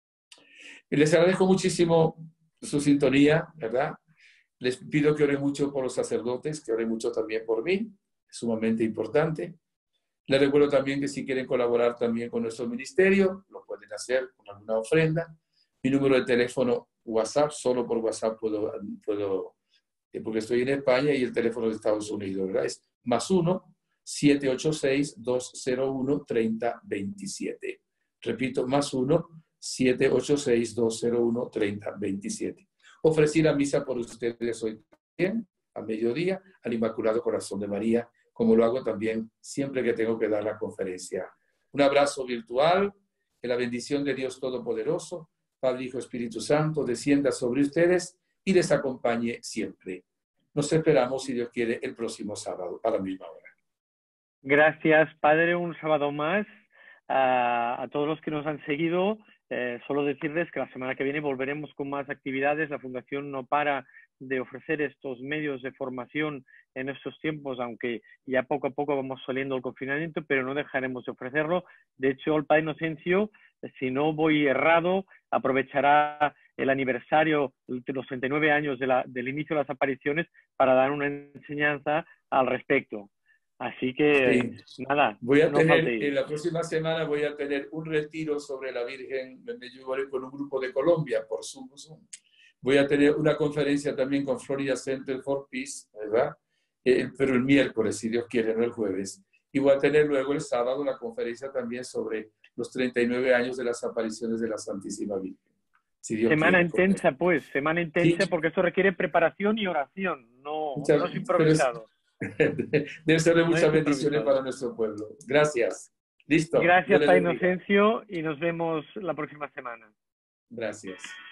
Speaker 2: Y les agradezco muchísimo su sintonía, ¿verdad? Les pido que oren mucho por los sacerdotes, que oren mucho también por mí, es sumamente importante. Les recuerdo también que si quieren colaborar también con nuestro ministerio, lo pueden hacer con alguna ofrenda. Mi número de teléfono WhatsApp, solo por WhatsApp puedo porque estoy en España y el teléfono de Estados Unidos, ¿verdad? Es +1-786-201-3027. Repito, +1-786-201-3027. Ofrecí la misa por ustedes hoy también, a mediodía, al Inmaculado Corazón de María, como lo hago también siempre que tengo que dar la conferencia. Un abrazo virtual, que la bendición de Dios Todopoderoso, Padre, Hijo, Espíritu Santo, descienda sobre ustedes y les acompañe siempre. Nos esperamos, si Dios quiere, el próximo sábado, a la misma hora.
Speaker 1: Gracias, Padre, un sábado más. A todos los que nos han seguido, solo decirles que la semana que viene volveremos con más actividades. La Fundación no para de ofrecer estos medios de formación en estos tiempos, aunque ya poco a poco vamos saliendo del confinamiento, pero no dejaremos de ofrecerlo. De hecho, el Padre Inocencio, si no voy errado, aprovechará el aniversario de los 39 años del inicio de las apariciones para dar una enseñanza al respecto. Así que, sí, nada.
Speaker 2: Voy a tener, en la próxima semana voy a tener un retiro sobre la Virgen de Medjugorje con un grupo de Colombia por Zoom. Voy a tener una conferencia también con Florida Center for Peace, ¿verdad? Pero el miércoles, si Dios quiere, no el jueves. Y voy a tener luego el sábado la conferencia también sobre los 39 años de las apariciones de la Santísima Virgen. Si Dios
Speaker 1: semana
Speaker 2: quiere,
Speaker 1: intensa, pues, semana intensa, sí, porque esto requiere preparación y oración, no es improvisado.
Speaker 2: Debe ser de muchas bendiciones para nuestro pueblo. Gracias. Listo.
Speaker 1: Gracias, Padre Inocencio, y nos vemos la próxima semana.
Speaker 2: Gracias.